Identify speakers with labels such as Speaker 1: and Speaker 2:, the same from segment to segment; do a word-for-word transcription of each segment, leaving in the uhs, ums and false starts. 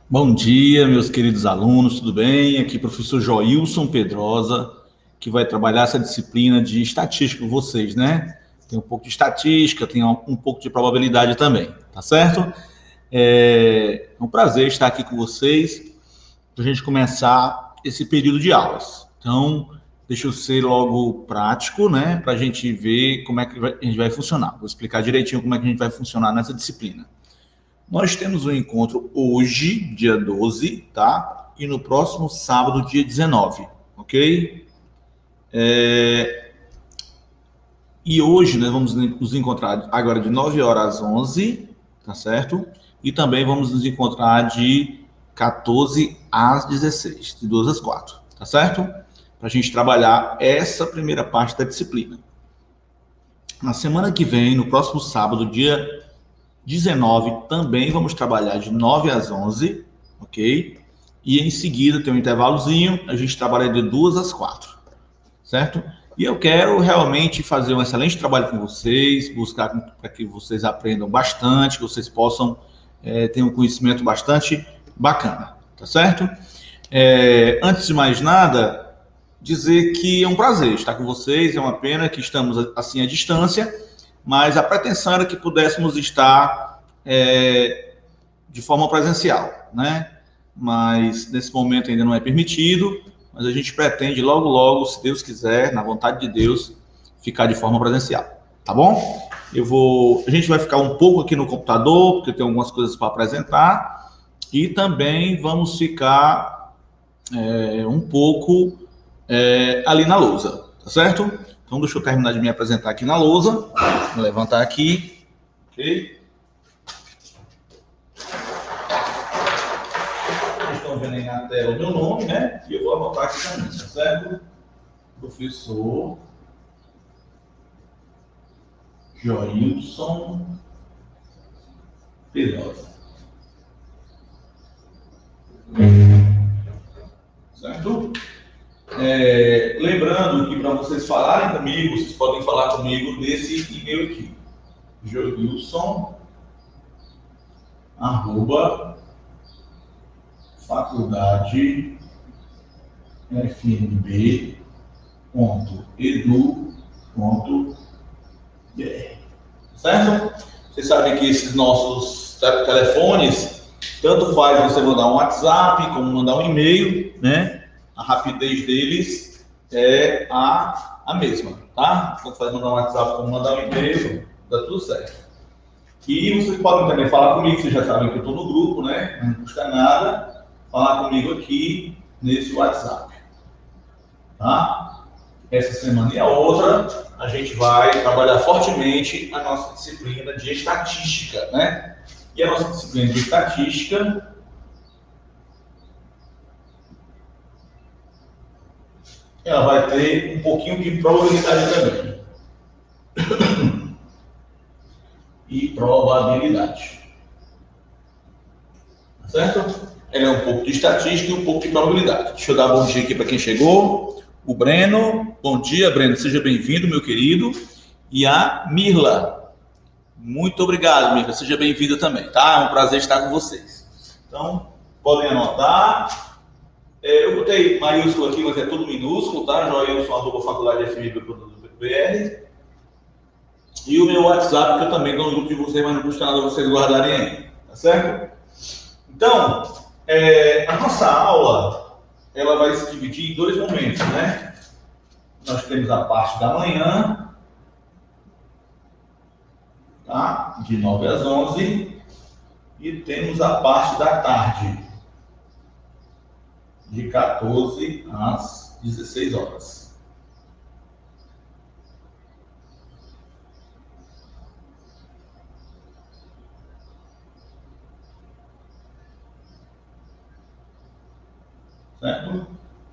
Speaker 1: Bom dia, meus queridos alunos, tudo bem? Aqui é o professor Joilson Pedrosa, que vai trabalhar essa disciplina de estatística com vocês, né? Tem um pouco de estatística, tem um pouco de probabilidade também, tá certo? É um prazer estar aqui com vocês para a gente começar esse período de aulas. Então, deixa eu ser logo prático, né? Para a gente ver como é que a gente vai funcionar. Vou explicar direitinho como é que a gente vai funcionar nessa disciplina. Nós temos um encontro hoje, dia doze, tá? E no próximo sábado, dia dezenove, ok? É... E hoje nós vamos nos encontrar agora de nove horas às onze, tá certo? E também vamos nos encontrar de quatorze às dezesseis, de duas às quatro, tá certo? Para a gente trabalhar essa primeira parte da disciplina. Na semana que vem, no próximo sábado, dia dezenove, também vamos trabalhar de nove às onze, ok? E em seguida tem um intervalozinho, a gente trabalha de duas às quatro, certo? E eu quero realmente fazer um excelente trabalho com vocês, buscar para que vocês aprendam bastante, que vocês possam é, ter um conhecimento bastante bacana, tá certo? É, antes de mais nada, dizer que é um prazer estar com vocês, é uma pena que estamos assim à distância, mas a pretensão era que pudéssemos estar é, de forma presencial, né? Mas nesse momento ainda não é permitido, mas a gente pretende logo, logo, se Deus quiser, na vontade de Deus, ficar de forma presencial, tá bom? Eu vou, a gente vai ficar um pouco aqui no computador, porque tem algumas coisas para apresentar, e também vamos ficar é, um pouco é, ali na lousa, tá certo? Então, deixa eu terminar de me apresentar aqui na lousa. Vou levantar aqui. Ok? Vocês estão vendo aí na tela o meu nome, né? E eu vou anotar aqui também, tá certo? Professor Joilson Pedrosa. Certo? É, lembrando que para vocês falarem comigo, vocês podem falar comigo nesse e-mail aqui, joilson arroba faculdade f n b ponto edu ponto b r. Certo? Vocês sabem que esses nossos telefones, tanto faz você mandar um WhatsApp como mandar um e-mail, né? A rapidez deles é a, a mesma, tá? Tanto faz mandar um WhatsApp como mandar um e-mail, dá tudo certo. E vocês podem também falar comigo, vocês já sabem que eu estou no grupo, né? Não custa nada falar comigo aqui nesse WhatsApp, tá? Essa semana e a outra, a gente vai trabalhar fortemente a nossa disciplina de estatística, né? E a nossa disciplina de estatística ela vai ter um pouquinho de probabilidade também. E probabilidade. Certo? Ela é um pouco de estatística e um pouco de probabilidade. Deixa eu dar bom dia aqui para quem chegou. O Breno. Bom dia, Breno. Seja bem-vindo, meu querido. E a Mirla. Muito obrigado, Mirla. Seja bem-vinda também, tá? É um prazer estar com vocês. Então, podem anotar. É, eu botei maiúsculo aqui, mas é tudo minúsculo, tá? Joilson, arroba faculdade f m b ponto b r. E o meu WhatsApp, que eu também dou no grupo de vocês, mas não custa nada vocês guardarem aí, tá certo? Então, é, a nossa aula, ela vai se dividir em dois momentos, né? Nós temos a parte da manhã, tá? De nove às onze, e temos a parte da tarde, de quatorze às dezesseis horas. Certo?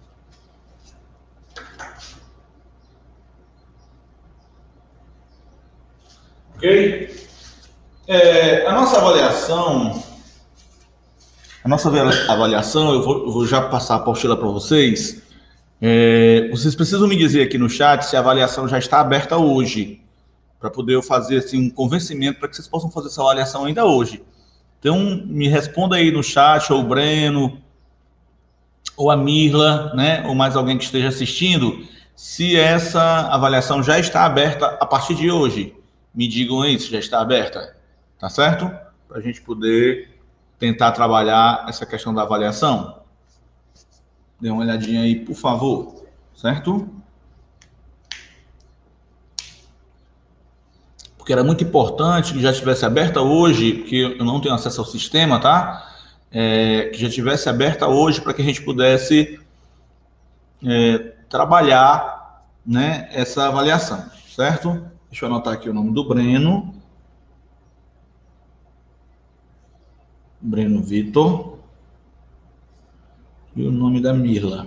Speaker 1: Ok? É, a nossa avaliação, a nossa avaliação, eu vou, eu vou já passar a apostila para vocês. É, vocês precisam me dizer aqui no chat se a avaliação já está aberta hoje, para poder eu fazer assim, um convencimento para que vocês possam fazer essa avaliação ainda hoje. Então, me responda aí no chat, ou o Breno, ou a Mirla, né, ou mais alguém que esteja assistindo, se essa avaliação já está aberta a partir de hoje. Me digam aí se já está aberta, tá certo? Para a gente poder tentar trabalhar essa questão da avaliação. Dê uma olhadinha aí, por favor, certo? Porque era muito importante que já estivesse aberta hoje, porque eu não tenho acesso ao sistema, tá? É, que já estivesse aberta hoje para que a gente pudesse é, trabalhar, né, essa avaliação, certo? Deixa eu anotar aqui o nome do Breno. Breno Vitor. E o nome da Mirla.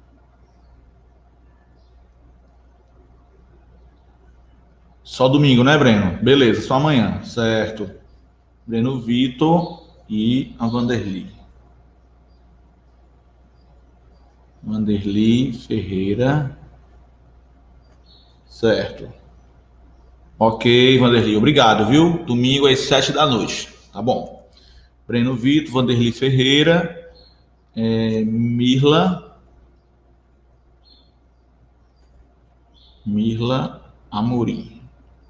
Speaker 1: Só domingo, né, Breno? Beleza, só amanhã, certo. Breno Vitor e a Vanderly. Vanderly Ferreira. Certo. Ok, Vanderly, obrigado, viu? Domingo às sete da noite, tá bom. Breno Vitor, Vanderly Ferreira, é, Mirla, Mirla Amorim.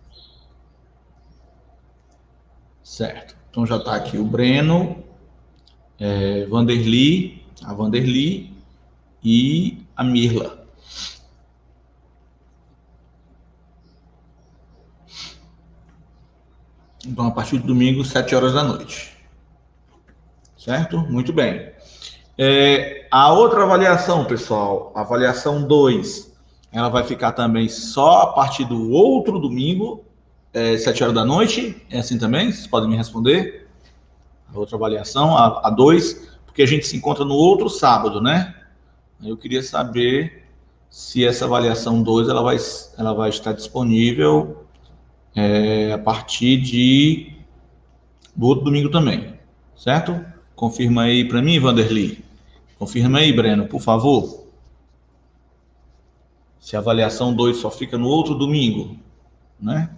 Speaker 1: Certo. Então já está aqui o Breno, é, Vanderly, a Vanderly e a Mirla. Então, a partir de domingo, sete horas da noite. Certo? Muito bem. É, a outra avaliação, pessoal, a avaliação dois, ela vai ficar também só a partir do outro domingo, é, sete horas da noite. É assim também? Vocês podem me responder? A outra avaliação, a dois, porque a gente se encontra no outro sábado, né? Eu queria saber se essa avaliação dois ela vai, ela vai estar disponível é, a partir de do outro domingo também, certo? Confirma aí para mim, Vanderly. Confirma aí, Breno, por favor. Se a avaliação dois só fica no outro domingo, né?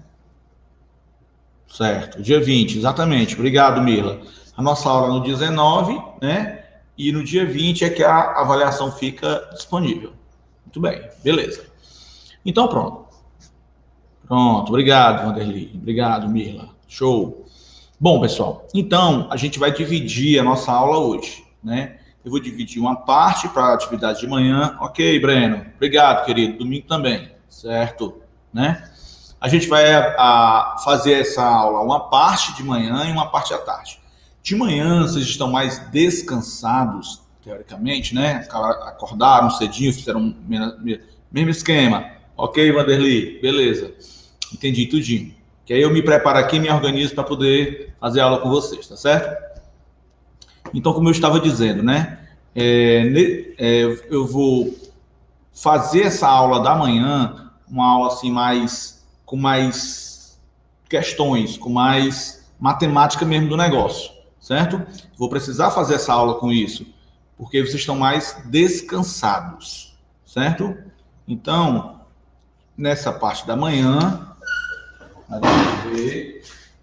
Speaker 1: Certo, dia vinte, exatamente. Obrigado, Mirla. A nossa aula no dezenove, né? E no dia vinte é que a avaliação fica disponível. Muito bem, beleza. Então, pronto. Pronto, obrigado, Vanderly. Obrigado, Mirla. Show. Bom, pessoal, então a gente vai dividir a nossa aula hoje, né? Eu vou dividir uma parte para a atividade de manhã. Ok, Breno. Obrigado, querido. Domingo também, certo? Né? A gente vai a, fazer essa aula uma parte de manhã e uma parte à tarde. De manhã, vocês estão mais descansados, teoricamente, né? Acordaram cedinho, fizeram o mesmo esquema. Ok, Vanderly? Beleza. Entendi tudinho. Que aí eu me preparo aqui e me organizo para poder fazer aula com vocês, tá certo? Então, como eu estava dizendo, né? É, é, eu vou fazer essa aula da manhã, uma aula assim mais com mais questões, com mais matemática mesmo do negócio, certo? Vou precisar fazer essa aula com isso, porque vocês estão mais descansados, certo? Então, nessa parte da manhã, nós vamos ver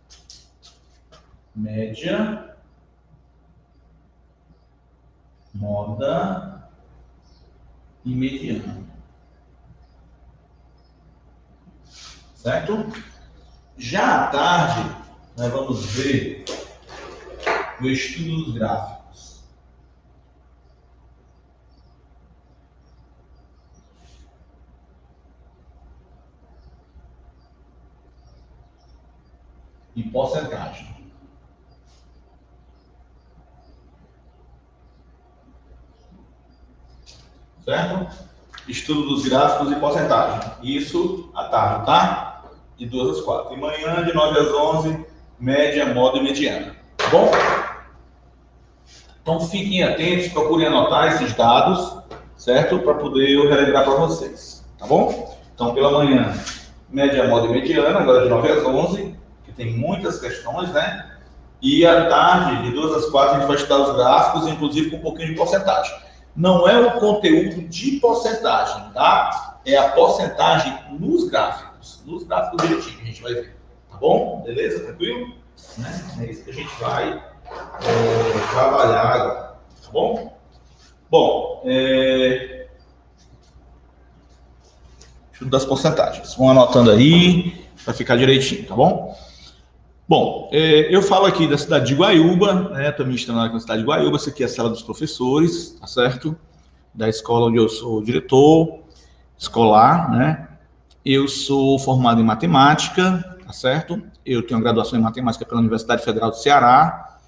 Speaker 1: média, moda e mediana. Certo? Já à tarde, nós vamos ver o estudo dos gráficos. E porcentagem. Certo? Estudo dos gráficos e porcentagem. Isso à tarde, tá? De duas às quatro. E manhã, de nove às onze, média, moda e mediana. Tá bom? Então, fiquem atentos, procurem anotar esses dados, certo? Para poder eu relembrar para vocês. Tá bom? Então, pela manhã, média, moda e mediana, agora de nove às onze, que tem muitas questões, né? E à tarde, de duas às quatro, a gente vai estudar os gráficos, inclusive com um pouquinho de porcentagem. Não é o conteúdo de porcentagem, tá? É a porcentagem nos gráficos. Nos gráficos direitinho, a gente vai ver. Tá bom? Beleza? Tranquilo? Né? É isso que a gente vai é, trabalhar agora, tá bom? Bom, é... deixa eu dar as porcentagens. Vão anotando aí para ficar direitinho, tá bom? Bom, é, eu falo aqui da cidade de Guaiúba, né? Estou ministrando aqui na cidade de Guaiúba. Essa aqui é a sala dos professores, tá certo? Da escola onde eu sou diretor escolar, né? Eu sou formado em matemática, tá certo? Eu tenho graduação em matemática pela Universidade Federal do Ceará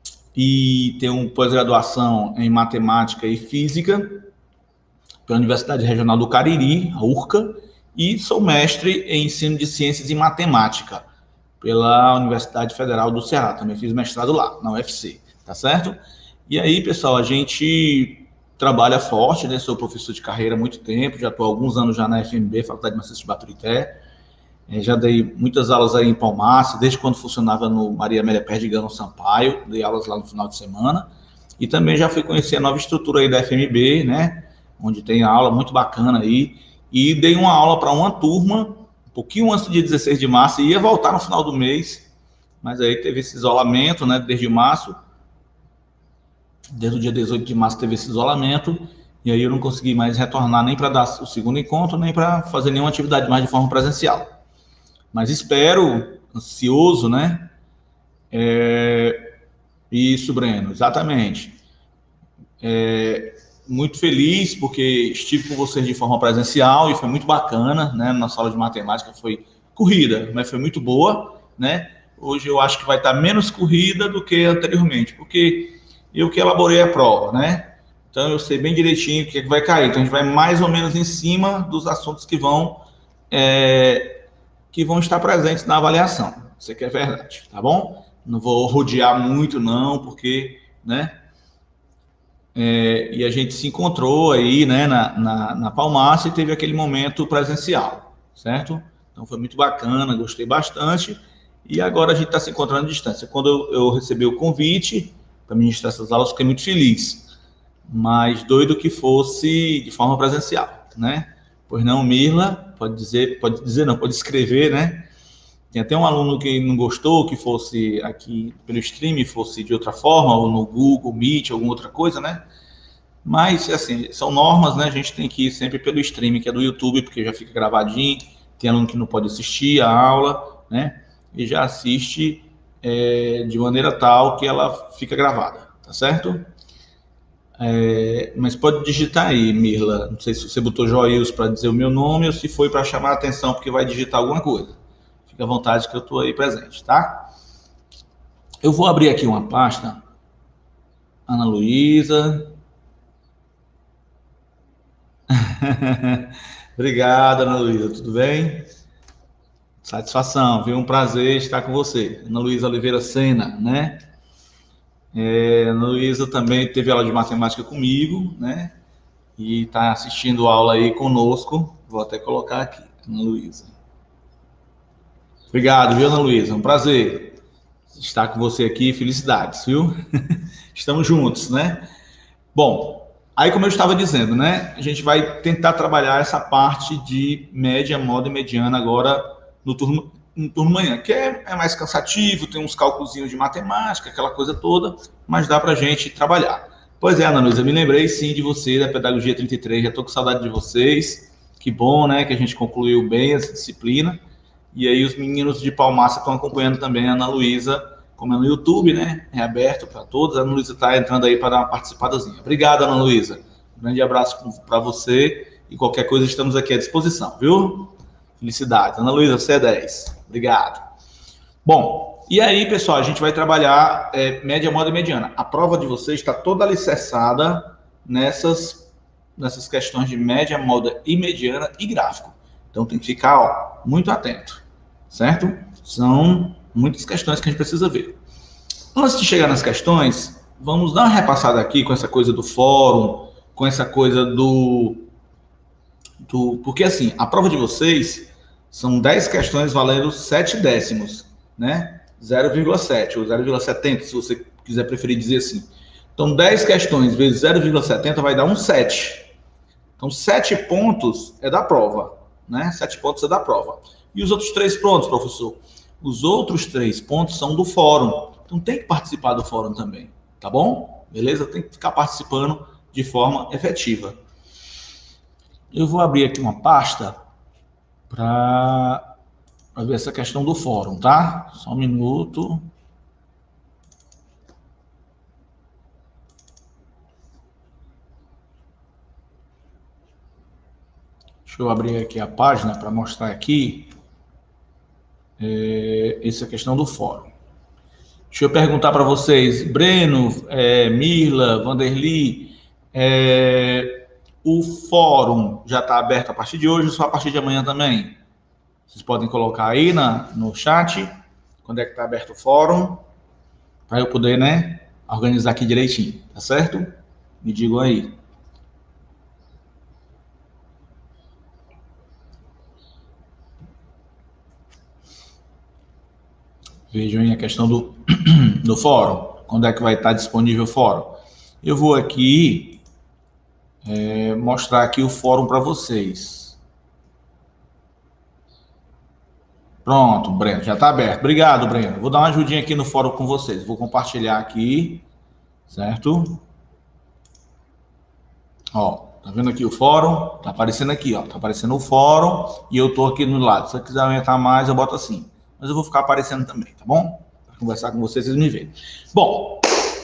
Speaker 1: e tenho pós-graduação em matemática e física pela Universidade Regional do Cariri, a URCA, e sou mestre em ensino de ciências em matemática pela Universidade Federal do Ceará. Também fiz mestrado lá, na U F C, tá certo? E aí, pessoal, a gente trabalha forte, né? Sou professor de carreira há muito tempo, já estou há alguns anos já na F M B, Faculdade de Maceió de Baturité. É, já dei muitas aulas aí em Palmácia, desde quando funcionava no Maria Amélia Perdigão Sampaio, dei aulas lá no final de semana. E também já fui conhecer a nova estrutura aí da F M B, né? Onde tem aula muito bacana aí. E dei uma aula para uma turma, um pouquinho antes do dia dezesseis de março, e ia voltar no final do mês, mas aí teve esse isolamento, né? Desde março. Desde o dia dezoito de março teve esse isolamento, e aí eu não consegui mais retornar nem para dar o segundo encontro, nem para fazer nenhuma atividade mais de forma presencial. Mas espero, ansioso, né? É... Isso, Breno, exatamente. É... Muito feliz, porque estive com vocês de forma presencial e foi muito bacana, né? Nossa aula de matemática foi corrida, mas foi muito boa, né? Hoje eu acho que vai estar menos corrida do que anteriormente, porque eu que elaborei a prova, né? Então eu sei bem direitinho o que, é que vai cair. Então a gente vai mais ou menos em cima dos assuntos que vão é, que vão estar presentes na avaliação. Isso aqui é verdade, tá bom? Não vou rodear muito não, porque, né? É, e a gente se encontrou aí, né? Na, na, na Palmácia e teve aquele momento presencial, certo? Então foi muito bacana, gostei bastante. E agora a gente está se encontrando à distância. Quando eu, eu recebi o convite para ministrar essas aulas, fiquei muito feliz, mas doido que fosse de forma presencial, né? Pois não, Mirla, pode dizer, pode dizer não, pode escrever, né? Tem até um aluno que não gostou que fosse aqui pelo stream, fosse de outra forma, ou no Google Meet, alguma outra coisa, né? Mas, assim, são normas, né? A gente tem que ir sempre pelo stream, que é do YouTube, porque já fica gravadinho, tem aluno que não pode assistir a aula, né? E já assiste É, de maneira tal que ela fica gravada, tá certo? É, mas pode digitar aí, Mirla. Não sei se você botou Joils para dizer o meu nome ou se foi para chamar a atenção porque vai digitar alguma coisa. Fica à vontade que eu estou aí presente, tá? Eu vou abrir aqui uma pasta. Ana Luísa. Obrigado, Ana Luísa. Tudo bem? Satisfação, viu? Um prazer estar com você. Ana Luísa Oliveira Sena, né? É, Ana Luísa também teve aula de matemática comigo, né? E está assistindo aula aí conosco. Vou até colocar aqui, Ana Luísa. Obrigado, viu, Ana Luísa? Um prazer estar com você aqui. Felicidades, viu? Estamos juntos, né? Bom, aí como eu estava dizendo, né? A gente vai tentar trabalhar essa parte de média, moda e mediana agora no turno, no turno manhã, que é, é mais cansativo, tem uns cálculos de matemática, aquela coisa toda, mas dá pra gente trabalhar. Pois é, Ana Luísa, me lembrei sim de você, da Pedagogia trinta e três, já tô com saudade de vocês. Que bom, né, que a gente concluiu bem essa disciplina. E aí os meninos de Palmácia estão acompanhando também a Ana Luísa, como é no YouTube, né, é aberto para todos. A Ana Luísa está entrando aí para dar uma participadazinha. Obrigado, Ana Luísa. Um grande abraço para você e qualquer coisa estamos aqui à disposição, viu? Felicidades. Ana Luísa, você é dez. Obrigado. Bom, e aí, pessoal, a gente vai trabalhar é, média, moda e mediana. A prova de vocês está toda alicerçada nessas, nessas questões de média, moda e mediana e gráfico. Então tem que ficar ó, muito atento, certo? São muitas questões que a gente precisa ver. Antes de chegar nas questões, vamos dar uma repassada aqui com essa coisa do fórum, com essa coisa do... do porque assim, a prova de vocês são dez questões valendo sete décimos, né? zero vírgula sete ou zero vírgula setenta, se você quiser preferir dizer assim. Então, dez questões vezes zero vírgula setenta vai dar um sete. Então, sete pontos é da prova, né? sete pontos é da prova. E os outros três pontos, professor? Os outros três pontos são do fórum. Então tem que participar do fórum também, tá bom? Beleza? Tem que ficar participando de forma efetiva. Eu vou abrir aqui uma pasta para ver essa questão do fórum, tá? Só um minuto. Deixa eu abrir aqui a página para mostrar aqui é, essa questão do fórum. Deixa eu perguntar para vocês, Breno, é, Mirla, Vanderly, é, o fórum já está aberto a partir de hoje ou só a partir de amanhã também? Vocês podem colocar aí na, no chat quando é que está aberto o fórum, para eu poder, né, organizar aqui direitinho, tá certo? Me digam aí. Vejam aí a questão do, do fórum. Quando é que vai estar disponível o fórum? Eu vou aqui é, mostrar aqui o fórum para vocês. Pronto, Breno, já está aberto. Obrigado, Breno. Vou dar uma ajudinha aqui no fórum com vocês. Vou compartilhar aqui, certo? Ó, tá vendo aqui o fórum? Tá aparecendo aqui, ó. Tá aparecendo o fórum e eu tô aqui no lado. Se eu quiser aumentar mais, eu boto assim. Mas eu vou ficar aparecendo também, tá bom? Para conversar com vocês, vocês me veem. Bom,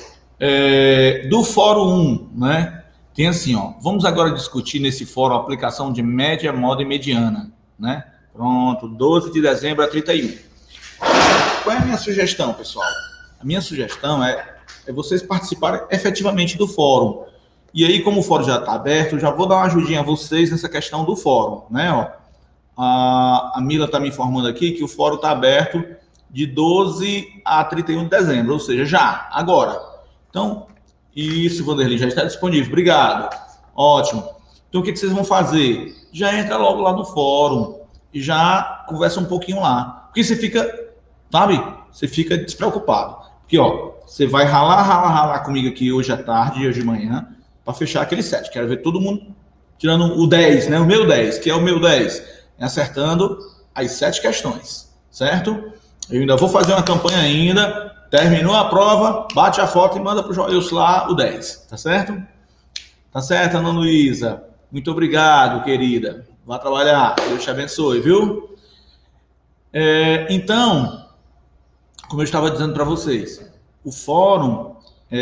Speaker 1: é, do fórum um, né? Tem assim, ó. Vamos agora discutir nesse fórum a aplicação de média, moda e mediana, né? Pronto, doze de dezembro a trinta e um. Qual é a minha sugestão, pessoal? A minha sugestão é, é vocês participarem efetivamente do fórum. E aí, como o fórum já está aberto, já vou dar uma ajudinha a vocês nessa questão do fórum, né? Ó. A, a Mila está me informando aqui que o fórum está aberto de doze a trinta e um de dezembro, ou seja, já, agora. Então, isso, Vanderly, já está disponível. Obrigado. Ótimo. Então, o que, que vocês vão fazer? Já entra logo lá no fórum e já conversa um pouquinho lá. Porque você fica, sabe? Você fica despreocupado. Porque, ó, você vai ralar, ralar, ralar comigo aqui hoje à tarde e hoje de manhã para fechar aquele set. Quero ver todo mundo tirando o dez, né? O meu dez, que é o meu dez. Acertando as sete questões, certo? Eu ainda vou fazer uma campanha ainda, terminou a prova, bate a foto e manda para o Joilson lá o dez, tá certo? Tá certo, Ana Luísa? Muito obrigado, querida. Vá trabalhar, Deus te abençoe, viu? É, então, como eu estava dizendo para vocês, o fórum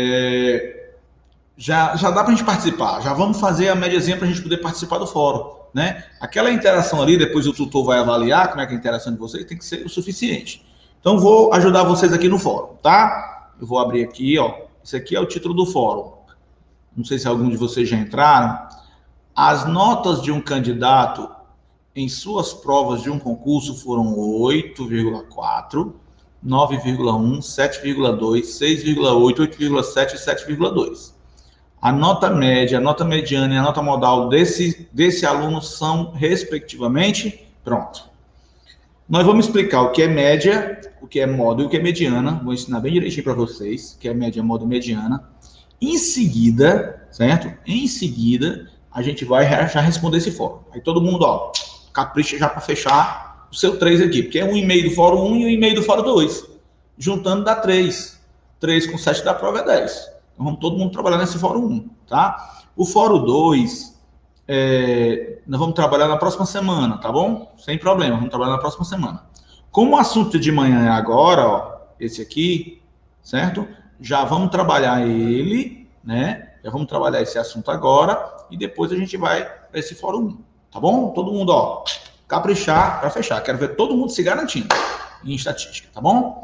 Speaker 1: é, já, já dá para a gente participar, já vamos fazer a médiazinha para a gente poder participar do fórum. Né? Aquela interação ali, depois o tutor vai avaliar como é que é a interação de vocês, tem que ser o suficiente. Então, vou ajudar vocês aqui no fórum, tá? Eu vou abrir aqui, ó. Esse aqui é o título do fórum. Não sei se algum de vocês já entraram. As notas de um candidato em suas provas de um concurso foram oito vírgula quatro, nove vírgula um, sete vírgula dois, seis vírgula oito, oito vírgula sete e sete vírgula dois. A nota média, a nota mediana e a nota modal desse, desse aluno são, respectivamente, pronto. Nós vamos explicar o que é média, o que é moda e o que é mediana. Vou ensinar bem direitinho para vocês, o que é média, moda e mediana. Em seguida, certo? Em seguida, a gente vai já responder esse fórum. Aí todo mundo, ó, capricha já para fechar o seu três aqui, porque é um e meio do fórum um e um e meio do fórum dois. Juntando dá três. três com sete da prova é dez. Então, vamos todo mundo trabalhar nesse fórum um, tá? O fórum dois, é, nós vamos trabalhar na próxima semana, tá bom? Sem problema, vamos trabalhar na próxima semana. Como o assunto de manhã é agora, ó, esse aqui, certo? Já vamos trabalhar ele, né? Já vamos trabalhar esse assunto agora e depois a gente vai para esse fórum um, tá bom? Todo mundo, ó, caprichar para fechar. Quero ver todo mundo se garantindo em estatística, tá bom?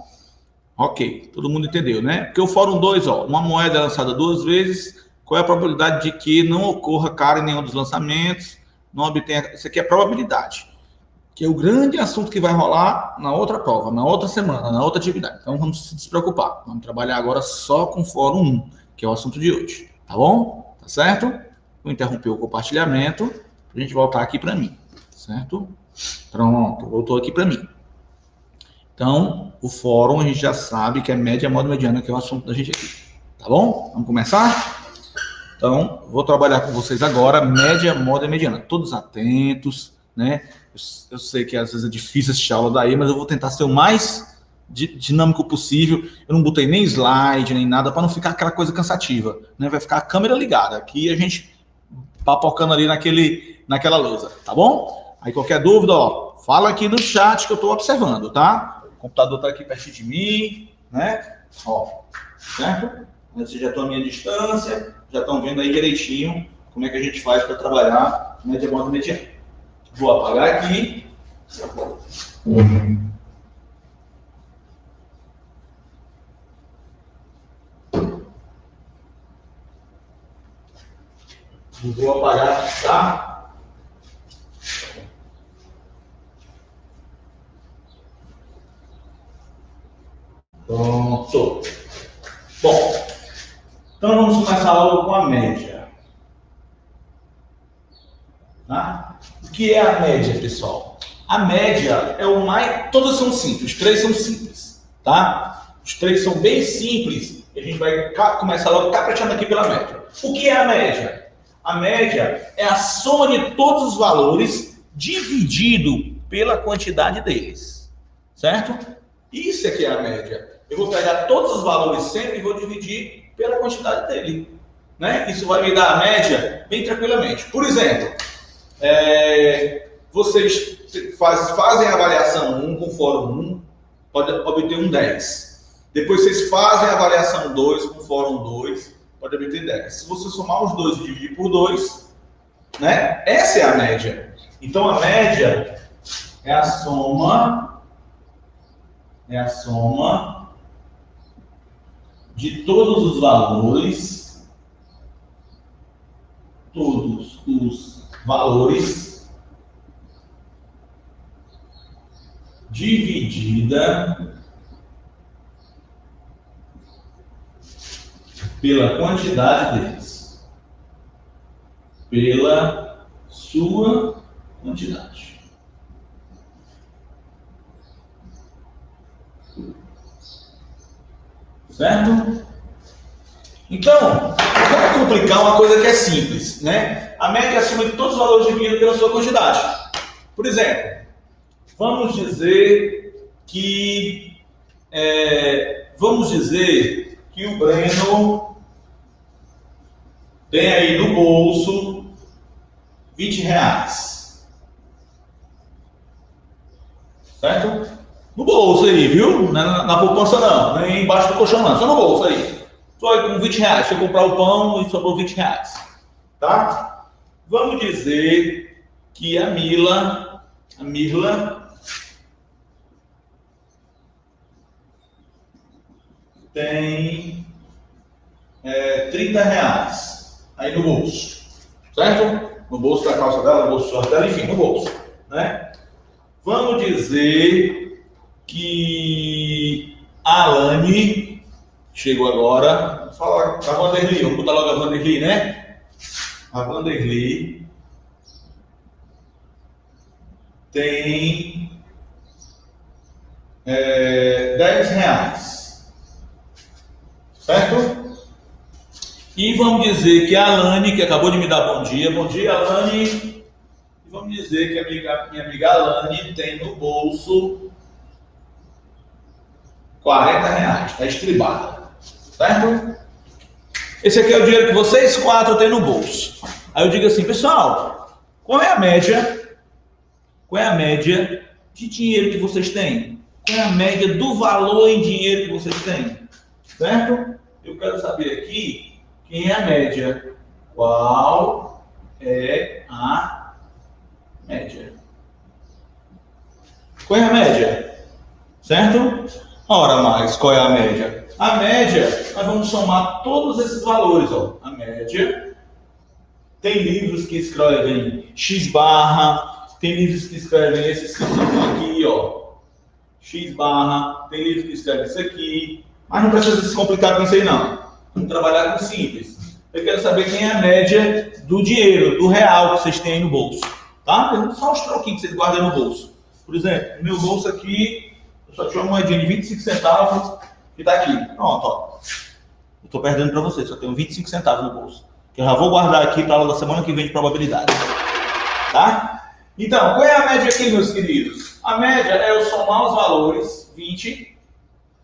Speaker 1: Ok, todo mundo entendeu, né? Porque o fórum dois, ó, uma moeda é lançada duas vezes, qual é a probabilidade de que não ocorra cara em nenhum dos lançamentos, não obtenha... Isso aqui é probabilidade, que é o grande assunto que vai rolar na outra prova, na outra semana, na outra atividade. Então, vamos se despreocupar. Vamos trabalhar agora só com o fórum um, que é o assunto de hoje, tá bom? Tá certo? Vou interromper o compartilhamento, para a gente voltar aqui para mim, certo? Pronto, voltou aqui para mim. Então, o fórum a gente já sabe que é média, moda e mediana, que é o assunto da gente aqui. Tá bom? Vamos começar? Então, vou trabalhar com vocês agora, média, moda e mediana. Todos atentos, né? Eu, eu sei que às vezes é difícil assistir a aula daí, mas eu vou tentar ser o mais dinâmico possível. Eu não botei nem slide, nem nada, para não ficar aquela coisa cansativa, né? Vai ficar a câmera ligada. Aqui a gente papocando ali naquele, naquela lousa, tá bom? Aí qualquer dúvida, ó, fala aqui no chat que eu estou observando, tá? O computador tá aqui perto de mim, né? Ó, certo? Vocês já estão à minha distância, já estão vendo aí direitinho como é que a gente faz para trabalhar média, módulo, mediana. Vou apagar aqui. Vou apagar, tá? Pronto. Bom, então vamos começar logo com a média. Tá? O que é a média, pessoal? A média é o mais... Todas são simples, os três são simples, tá? Os três são bem simples. A gente vai começar logo caprichando aqui pela média. O que é a média? A média é a soma de todos os valores dividido pela quantidade deles, certo? Isso aqui é a média. Eu vou pegar todos os valores sempre e vou dividir pela quantidade dele, né? Isso vai me dar a média bem tranquilamente. Por exemplo, é, vocês faz, fazem a avaliação um com fórum um, pode obter um dez. Depois vocês fazem a avaliação dois com fórum dois, pode obter dez. Se você somar os dois e dividir por dois, né? Essa é a média. Então a média é a soma, é a soma de todos os valores, todos os valores dividida pela quantidade deles, pela sua quantidade. Certo? Então, vamos complicar uma coisa que é simples, né? A média é a soma de todos os valores divididos pela sua quantidade. Por exemplo, vamos dizer que é, vamos dizer que o Breno tem aí no bolso vinte reais. Certo? No bolso aí, viu? Não é na, na poupança não, nem embaixo do colchão não, só no bolso aí. Só com vinte reais, você comprar o pão e sobrou vinte reais. Tá? Vamos dizer que a Mila, a Mirla tem é, trinta reais aí no bolso. Certo? No bolso da calça dela, no bolso do short dela, enfim, no bolso. Né? Vamos dizer que a Alane chegou agora. Vamos falar a Vanderly, vamos botar logo a Vanderly, né? A Vanderly tem é, dez reais. Certo? E vamos dizer que a Alane, que acabou de me dar bom dia, bom dia, Alane. E vamos dizer que a amiga, minha amiga Alane tem no bolso quarenta reais, está estribada, certo? Esse aqui é o dinheiro que vocês quatro têm no bolso. Aí eu digo assim, pessoal, qual é a média? Qual é a média de dinheiro que vocês têm? Qual é a média do valor em dinheiro que vocês têm? Certo? Eu quero saber aqui quem é a média. Qual é a média? Qual é a média? Certo? Ora mais, qual é a média? A média, nós vamos somar todos esses valores, ó. A média, tem livros que escrevem X barra, tem livros que escrevem esse símbolo aqui, ó. X barra, tem livros que escrevem isso aqui, mas não precisa se complicar com isso aí não. Vamos trabalhar com simples. Eu quero saber quem é a média do dinheiro, do real que vocês têm aí no bolso, tá? Só os troquinhos que vocês guardam no bolso. Por exemplo, no meu bolso aqui, só tinha uma moedinha de vinte e cinco centavos que tá aqui. Pronto, ó. Eu tô perdendo para vocês, só tenho vinte e cinco centavos no bolso. Que eu já vou guardar aqui para aula da semana que vem de probabilidade. Tá? Então, qual é a média aqui, meus queridos? A média é eu somar os valores vinte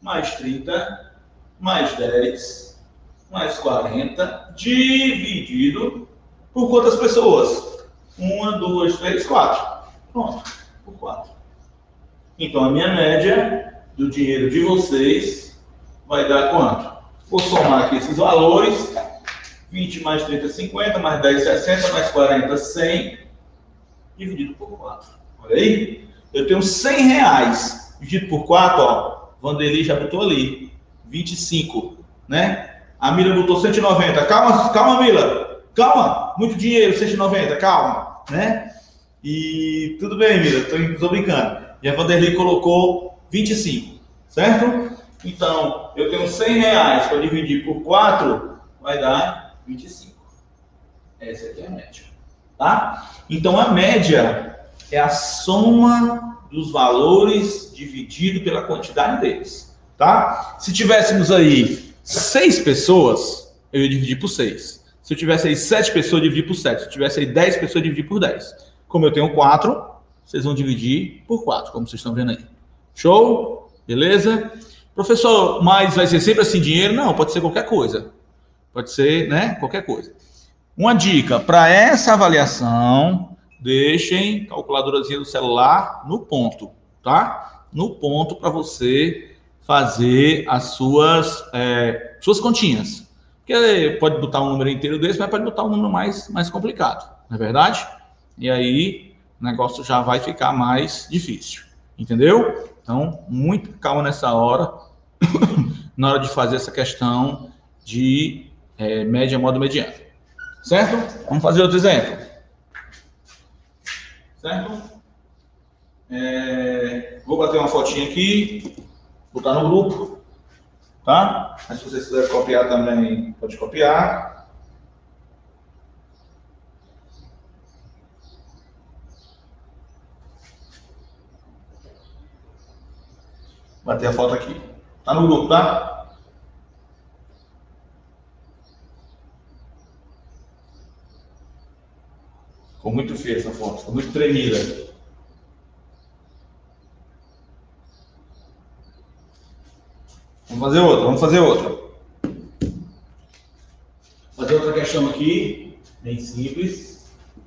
Speaker 1: mais trinta, mais dez, mais quarenta, dividido por quantas pessoas? Uma, duas, três, quatro. Pronto, por quatro. Então, a minha média do dinheiro de vocês vai dar quanto? Vou somar aqui esses valores. vinte mais trinta, cinquenta, mais dez, sessenta, mais quarenta, cem, dividido por quatro. Olha aí. Eu tenho cem reais dividido por quatro, ó. Vanderlei já botou ali. vinte e cinco, né? A Mila botou cento e noventa. Calma, calma, Mila. Calma. Muito dinheiro, cento e noventa. Calma, né? E tudo bem, Mila. Tô, tô brincando. E a Vanderlei colocou vinte e cinco, certo? Então, eu tenho cem reais para dividir por quatro, vai dar vinte e cinco. Essa aqui é a média, tá? Então, a média é a soma dos valores dividido pela quantidade deles, tá? Se tivéssemos aí seis pessoas, eu ia dividir por seis. Se eu tivesse aí sete pessoas, eu dividir por sete. Se eu tivesse aí dez pessoas, eu dividir por dez. Como eu tenho quatro, vocês vão dividir por quatro, como vocês estão vendo aí. Show? Beleza? Professor, mas vai ser sempre assim dinheiro? Não, pode ser qualquer coisa. Pode ser, né? Qualquer coisa. Uma dica, para essa avaliação, deixem a calculadorazinha do celular no ponto, tá? No ponto para você fazer as suas, é, suas continhas. Porque pode botar um número inteiro desse, mas pode botar um número mais, mais complicado, não é verdade? E aí o negócio já vai ficar mais difícil, entendeu? Então, muito calma nessa hora, na hora de fazer essa questão de é, média, modo, mediano. Certo? Vamos fazer outro exemplo. Certo? É, vou bater uma fotinha aqui, botar no grupo, tá? Mas se vocês quiserem copiar também, pode copiar. Bater a foto aqui. Tá no grupo, tá? Ficou muito feia essa foto, ficou muito tremida. Vamos fazer outra, vamos fazer outra. Fazer outra questão aqui, bem simples.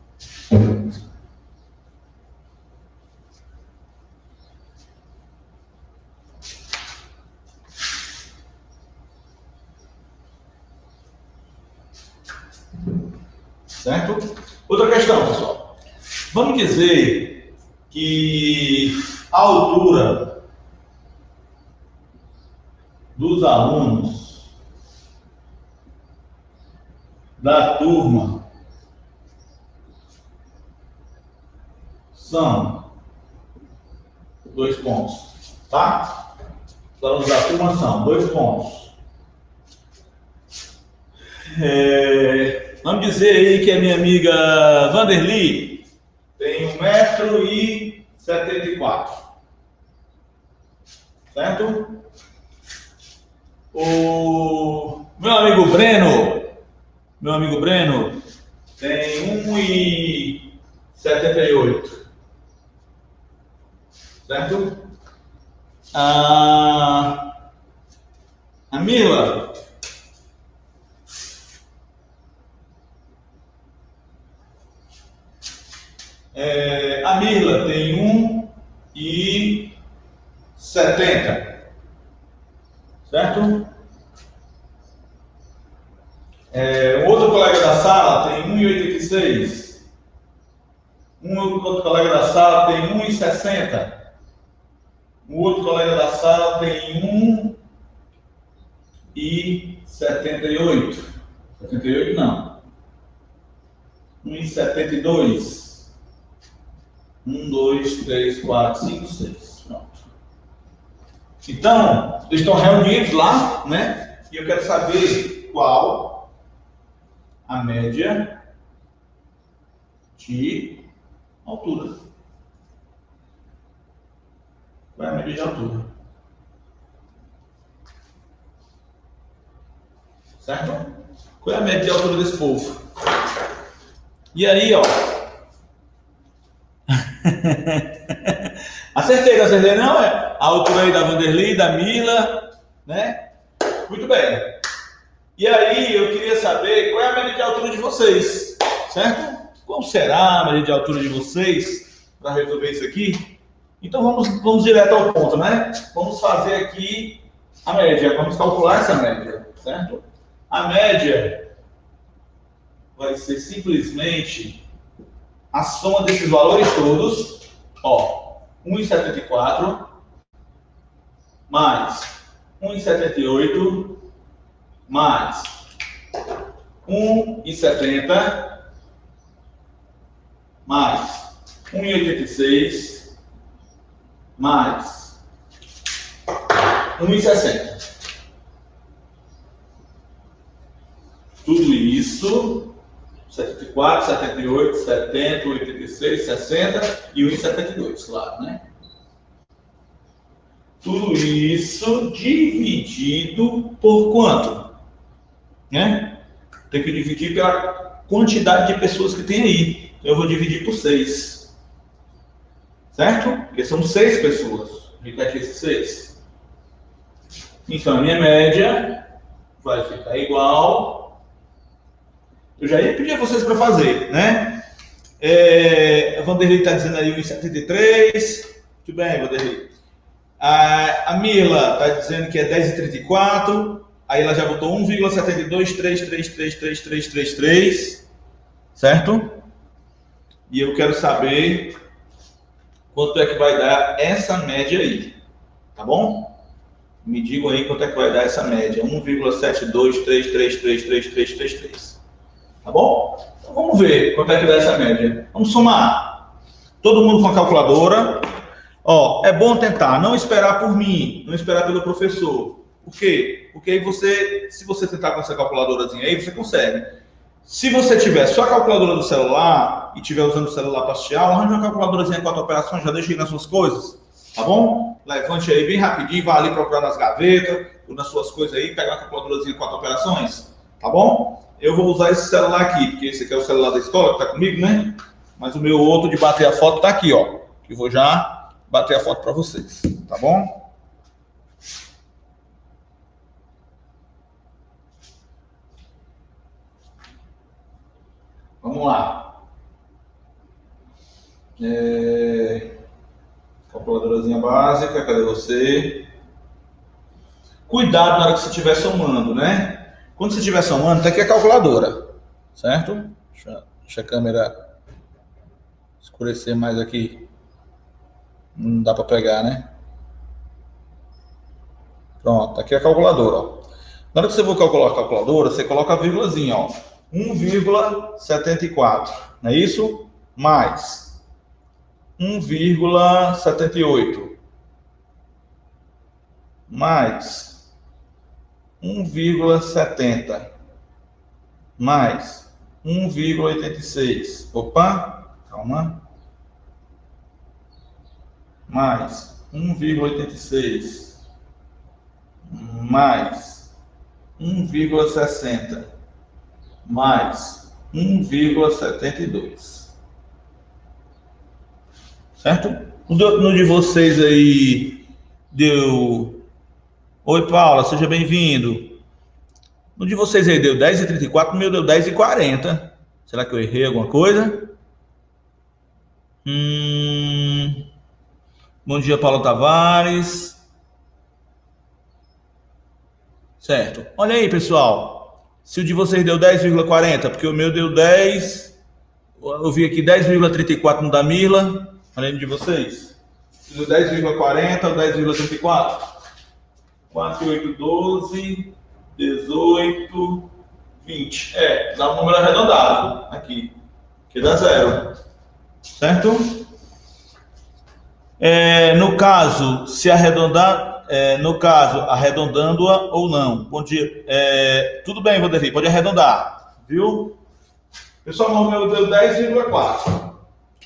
Speaker 1: Certo? Outra questão, pessoal. Vamos dizer que a altura dos alunos da turma são dois pontos, tá? Os alunos da turma são dois pontos. É... Vamos dizer aí que a minha amiga Vanderlei tem um metro e setenta e quatro. Certo? O meu amigo Breno, meu amigo Breno tem um e setenta e oito. Certo? A, a Mila É, a Mirla tem um e setenta, certo? É, outro colega da sala tem um e oitenta e seis. Um outro colega da sala tem um e sessenta. Um outro colega da sala tem um e setenta e oito. setenta e oito não. um e setenta e dois. Um, dois, três, quatro, cinco, seis. Pronto. Então, eles estão reunidos lá, né? E eu quero saber qual a média de altura. Qual é a média de altura? Certo? Qual é a média de altura desse povo? E aí, ó. Acertei, não acertei não? É a altura aí da Vanderlei, da Mila né? Muito bem. E aí, eu queria saber qual é a média de altura de vocês, certo? Qual será a média de altura de vocês para resolver isso aqui? Então, vamos, vamos direto ao ponto, né? Vamos fazer aqui a média, vamos calcular essa média, certo? A média vai ser simplesmente a soma desses valores todos, ó, um vírgula setenta e quatro mais um vírgula setenta e oito mais um vírgula setenta mais um vírgula oitenta e seis mais um vírgula sessenta. Tudo isso, setenta e quatro, setenta e oito, setenta, oitenta e seis, sessenta e um vírgula setenta e dois, claro, né? Tudo isso dividido por quanto? Né? Tem que dividir pela quantidade de pessoas que tem aí. Então, eu vou dividir por seis. Certo? Porque são seis pessoas. Repete esses seis. Então, a minha média vai ficar igual. Eu já ia pedir a vocês para fazer, né? É, a Vanderlei está dizendo aí um vírgula setenta e três. Muito bem, Vanderlei. A, a Mila está dizendo que é dez vírgula trinta e quatro. Aí ela já botou um vírgula setenta e dois três três três três três três três. Certo? E eu quero saber quanto é que vai dar essa média aí. Tá bom? Me digam aí quanto é que vai dar essa média. um vírgula setenta e dois três três três três três três três. Tá bom? Então vamos ver quanto é que dá essa média. Vamos somar. Todo mundo com a calculadora. Ó, é bom tentar não esperar por mim, não esperar pelo professor. Por quê? Porque aí você, se você tentar com essa calculadorazinha aí, você consegue. Se você tiver só a calculadora do celular e estiver usando o celular para assistir aula, arranja uma calculadorazinha com quatro operações, já deixa aí nas suas coisas, tá bom? Levante aí bem rapidinho, vá ali procurar nas gavetas, ou nas suas coisas aí, pega uma calculadorazinha com quatro operações, tá bom? Eu vou usar esse celular aqui, porque esse aqui é o celular da escola que tá comigo, né? Mas o meu outro de bater a foto tá aqui, ó. Que eu vou já bater a foto para vocês, tá bom? Vamos lá. É... Calculadorazinha básica, cadê você? Cuidado na hora que você estiver somando, né? Quando você estiver somando, tá aqui a calculadora, certo? Deixa, deixa a câmera escurecer mais aqui. Não dá para pegar, né? Pronto, aqui é a calculadora, ó. Na hora que você for calcular a calculadora, você coloca a vírgulazinha, ó. um vírgula setenta e quatro, não é isso? Mais um vírgula setenta e oito. Mais um vírgula setenta. Mais um vírgula oitenta e seis. Opa, calma. Mais um vírgula oitenta e seis, mais um vírgula sessenta, mais um vírgula setenta e dois. Certo? No de vocês aí deu... Oi, Paula, seja bem-vindo. No de vocês aí deu dez vírgula trinta e quatro, no meu deu dez vírgula quarenta. Será que eu errei alguma coisa? Hum... Bom dia, Paulo Tavares. Certo. Olha aí, pessoal. Se o de vocês deu dez vírgula quarenta, porque o meu deu dez. Eu vi aqui dez vírgula trinta e quatro no da Mirla. Olha aí de vocês. Deu dez vírgula quarenta ou dez vírgula trinta e quatro? quatro, oito, doze, dezoito, vinte. É, dá um número arredondado aqui. Que dá zero. Certo? É, no caso, se arredondar, é, no caso, arredondando-a ou não. Bom dia. É, tudo bem, Vanderlei, pode arredondar, viu? Pessoal, o meu deu dez vírgula quatro.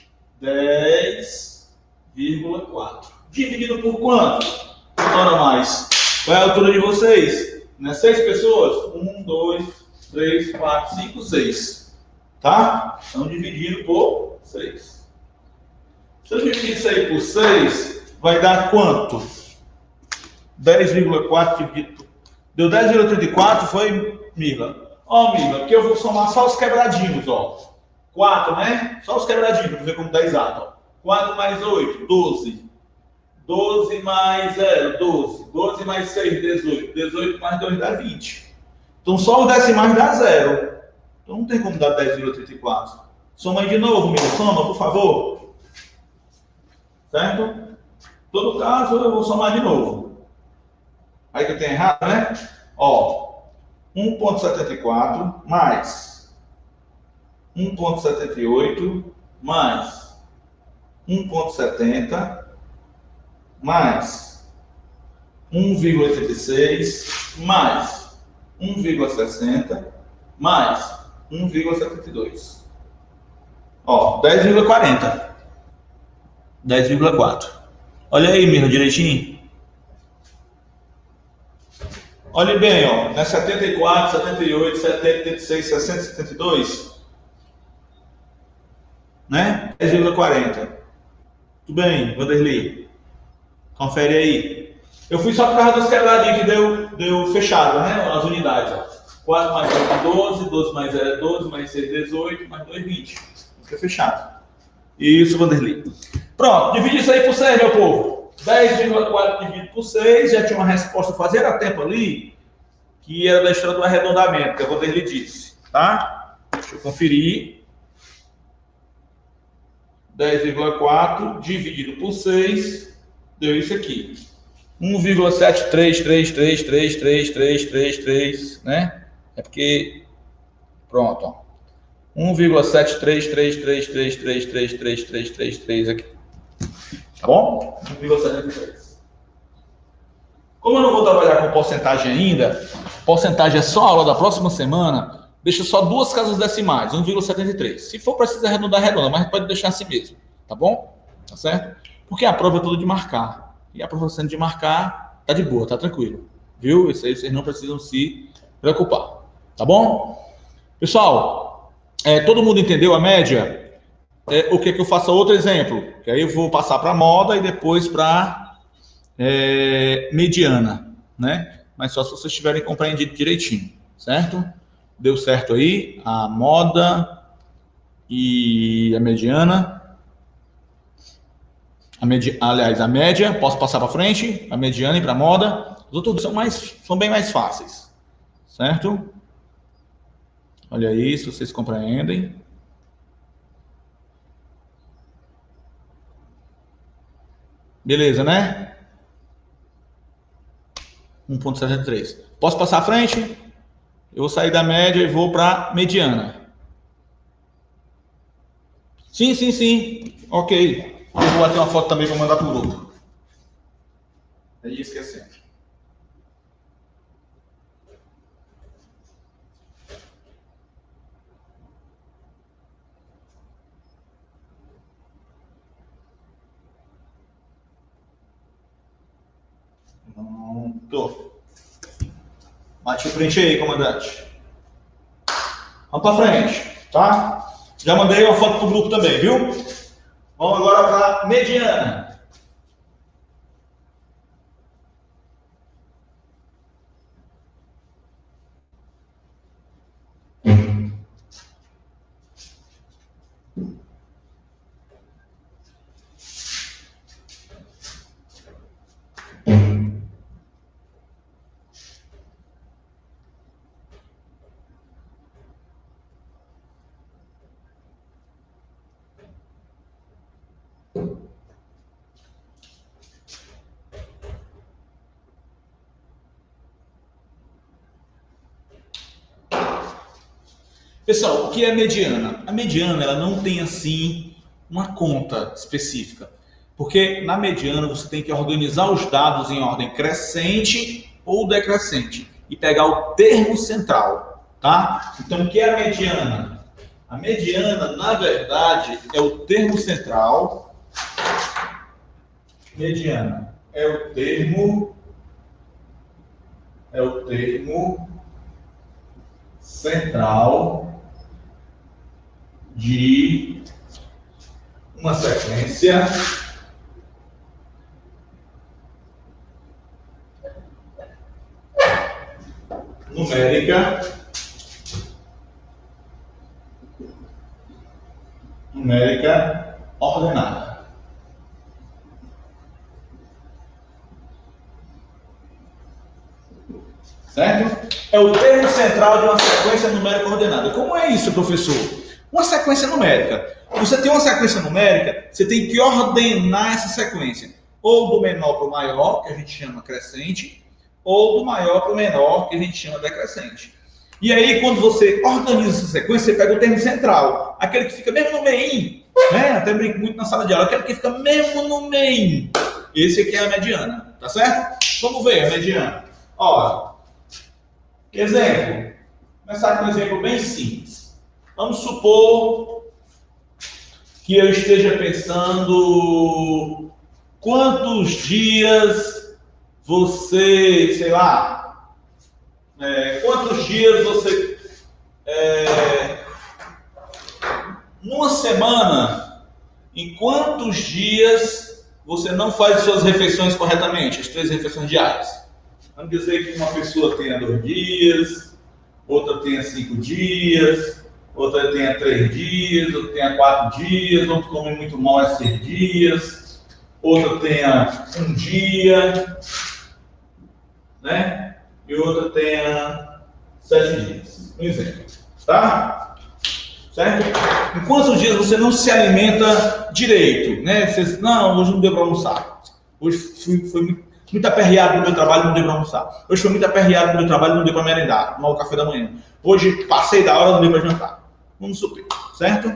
Speaker 1: dez vírgula quatro. Dividido por quanto? Ora mais. Qual é a altura de vocês? Né? Seis pessoas? Um, dois, três, quatro, cinco, seis. Tá? Então, dividido por seis. Se eu dividir isso aí por seis, vai dar quanto? dez vírgula quatro dividido... Deu dez vírgula trinta e quatro, foi, Mila? Ó, Mila, aqui eu vou somar só os quebradinhos, ó. quatro, né? Só os quebradinhos, para ver como dá exato, ó. quatro mais oito, doze. doze mais zero, doze. doze mais seis, dezoito. dezoito mais dois dá vinte. Então só os decimais dá zero. Então não tem como dar dez vírgula trinta e quatro. Soma aí de novo, Mila. Soma, por favor. Certo? Em todo caso, eu vou somar de novo. Aí que eu tenho errado, né? Ó, um vírgula setenta e quatro mais um vírgula setenta e oito mais um vírgula setenta mais um vírgula oitenta e seis mais um vírgula sessenta mais um vírgula setenta e dois. Ó, dez vírgula quarenta. dez vírgula quatro. Olha aí, Mira, direitinho. Olhe bem, ó, né? setenta e quatro, setenta e oito, setenta e seis, sessenta, setenta e dois, né? dez vírgula quarenta. Tudo bem, Vanderlei? Confere aí. Eu fui só por causa dos quebradinhos que deu, deu fechado, né? As unidades, ó. quatro mais oito, doze, doze mais zero é doze, mais seis, dezoito, mais dois, vinte. Fica fechado. Isso, Vanderlei. Pronto, divide isso aí por seis, meu povo. dez vírgula quatro dividido por seis, já tinha uma resposta, fazia tempo ali, que era da história do arredondamento, que a Vanderlei disse, tá? Deixa eu conferir. dez vírgula quatro dividido por seis, deu isso aqui. um vírgula sete três três três três três três três três, né? É porque, pronto, ó. um vírgula sete três três três três três três três três três três aqui. Tá bom? um vírgula setenta e três. Como eu não vou trabalhar com porcentagem ainda, porcentagem é só a aula da próxima semana, deixa só duas casas decimais, um vírgula setenta e três. Se for preciso arredondar, arredonda, mas pode deixar assim mesmo, tá bom? Tá certo? Porque a prova é toda de marcar. E a prova sendo de marcar, tá de boa, tá tranquilo. Viu? Isso aí vocês não precisam se preocupar. Tá bom? Pessoal, é, todo mundo entendeu a média? É, o que que eu faço? Outro exemplo, que aí eu vou passar para moda e depois para é, mediana, né? Mas só se vocês tiverem compreendido direitinho, certo? Deu certo aí a moda e a mediana. A medi... Aliás, a média, posso passar para frente, a mediana e para a moda. Os outros são, mais, são bem mais fáceis, certo? Olha aí, se vocês compreendem. Beleza, né? um vírgula setenta e três. Posso passar à frente? Eu vou sair da média e vou para mediana. Sim, sim, sim. Ok. Eu vou bater uma foto também para mandar para o grupo. É isso que é sempre. Pronto. Bate o print aí, comandante. Vamos para frente, tá? Já mandei uma foto para o grupo também, viu? Vamos agora para mediana. Pessoal, o que é mediana? A mediana ela não tem assim uma conta específica, porque na mediana você tem que organizar os dados em ordem crescente ou decrescente e pegar o termo central, tá? Então, o que é a mediana? A mediana, na verdade, é o termo central. Mediana é o termo é o termo central de uma sequência numérica, numérica ordenada. Certo? É o termo central de uma sequência numérica ordenada. Como é isso, professor? Uma sequência numérica. Você tem uma sequência numérica, você tem que ordenar essa sequência. Ou do menor para o maior, que a gente chama crescente, ou do maior para o menor, que a gente chama decrescente. E aí, quando você organiza essa sequência, você pega o termo central. Aquele que fica mesmo no meio, né? Até brinco muito na sala de aula. Aquele que fica mesmo no meio. Esse aqui é a mediana, tá certo? Vamos ver a mediana. Ó, exemplo. Começar com um exemplo bem simples. Vamos supor que eu esteja pensando quantos dias você, sei lá, é, quantos dias você, é, numa semana, em quantos dias você não faz suas refeições corretamente, as três refeições diárias? Vamos dizer que uma pessoa tenha dois dias, outra tenha cinco dias, outra tenha três dias, outra tenha quatro dias, outra come muito mal é seis dias, outra tenha um dia, né? E outra tenha sete dias. Um exemplo, tá? Certo? Em quantos dias você não se alimenta direito, né? Você, não, hoje não deu para almoçar. Hoje fui, foi muito aperreado no meu trabalho, não deu para almoçar. Hoje foi muito aperreado no meu trabalho, não deu para merendar, tomar o café da manhã. Hoje passei da hora, não deu para jantar. Vamos supor, certo?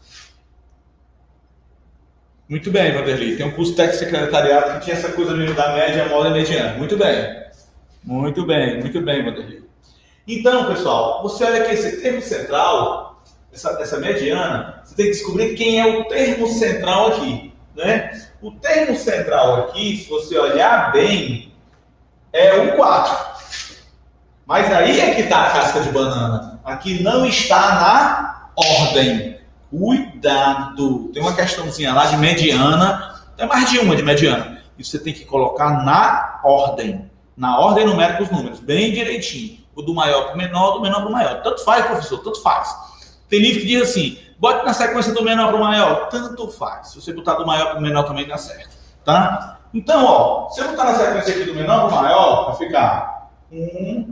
Speaker 1: Muito bem, Vanderlei. Tem um curso técnico secretariado que tinha essa coisa de da média, moda e mediana. Muito bem. Muito bem, muito bem, Vanderlei. Então, pessoal, você olha que esse termo central, essa, essa mediana, você tem que descobrir quem é o termo central aqui, né? O termo central aqui, se você olhar bem, é o quatro. Mas aí é que está a casca de banana. Aqui não está na ordem. Cuidado! Tem uma questãozinha lá de mediana, tem mais de uma de mediana. E você tem que colocar na ordem. Na ordem numérica os números, bem direitinho. O do maior para o menor, do menor para o maior. Tanto faz, professor, tanto faz. Tem livro que diz assim, bote na sequência do menor para o maior. Tanto faz. Se você botar do maior para o menor também dá certo. Tá? Então, ó, se eu botar na sequência aqui do menor para o maior, vai ficar um,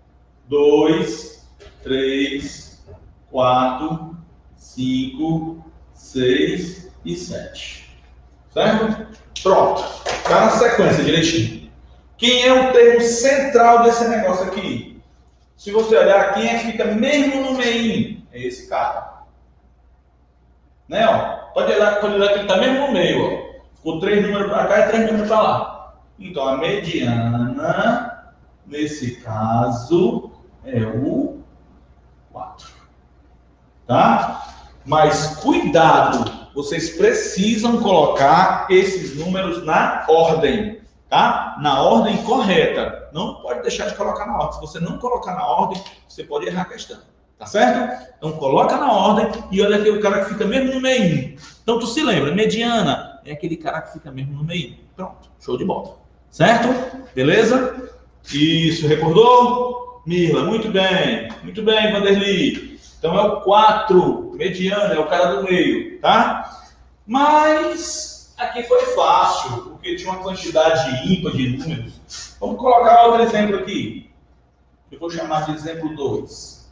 Speaker 1: dois, três, quatro, cinco, seis e sete. Certo? Pronto. Está na sequência direitinho. Quem é o termo central desse negócio aqui? Se você olhar, quem é que fica mesmo no meio? É esse cara. Né, ó? Pode olhar, pode olhar que ele está mesmo no meio. Ó. Ficou três números para cá e três números para lá. Então, a mediana, nesse caso, é o quatro. Tá? Mas cuidado, vocês precisam colocar esses números na ordem, tá? Na ordem correta. Não pode deixar de colocar na ordem. Se você não colocar na ordem, você pode errar a questão, tá certo? Então coloca na ordem e olha aqui o cara que fica mesmo no meio. Então tu se lembra, mediana é aquele cara que fica mesmo no meio. Pronto, show de bola. Certo? Beleza? Isso, recordou? Mirla, muito bem. Muito bem, Vanderlei. Então é o quatro, mediano, é o cara do meio, tá? Mas aqui foi fácil, porque tinha uma quantidade ímpar de números. Vamos colocar outro exemplo aqui. Eu vou chamar de exemplo dois.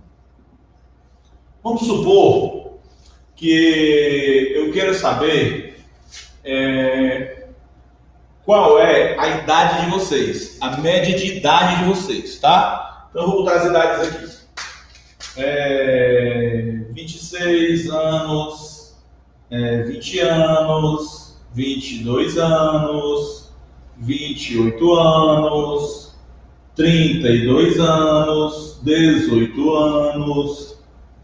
Speaker 1: Vamos supor que eu quero saber é, qual é a idade de vocês, a média de idade de vocês, tá? Então eu vou botar as idades aqui. É, vinte e seis anos, é, vinte anos, vinte e dois anos, vinte e oito anos, trinta e dois anos, dezoito anos,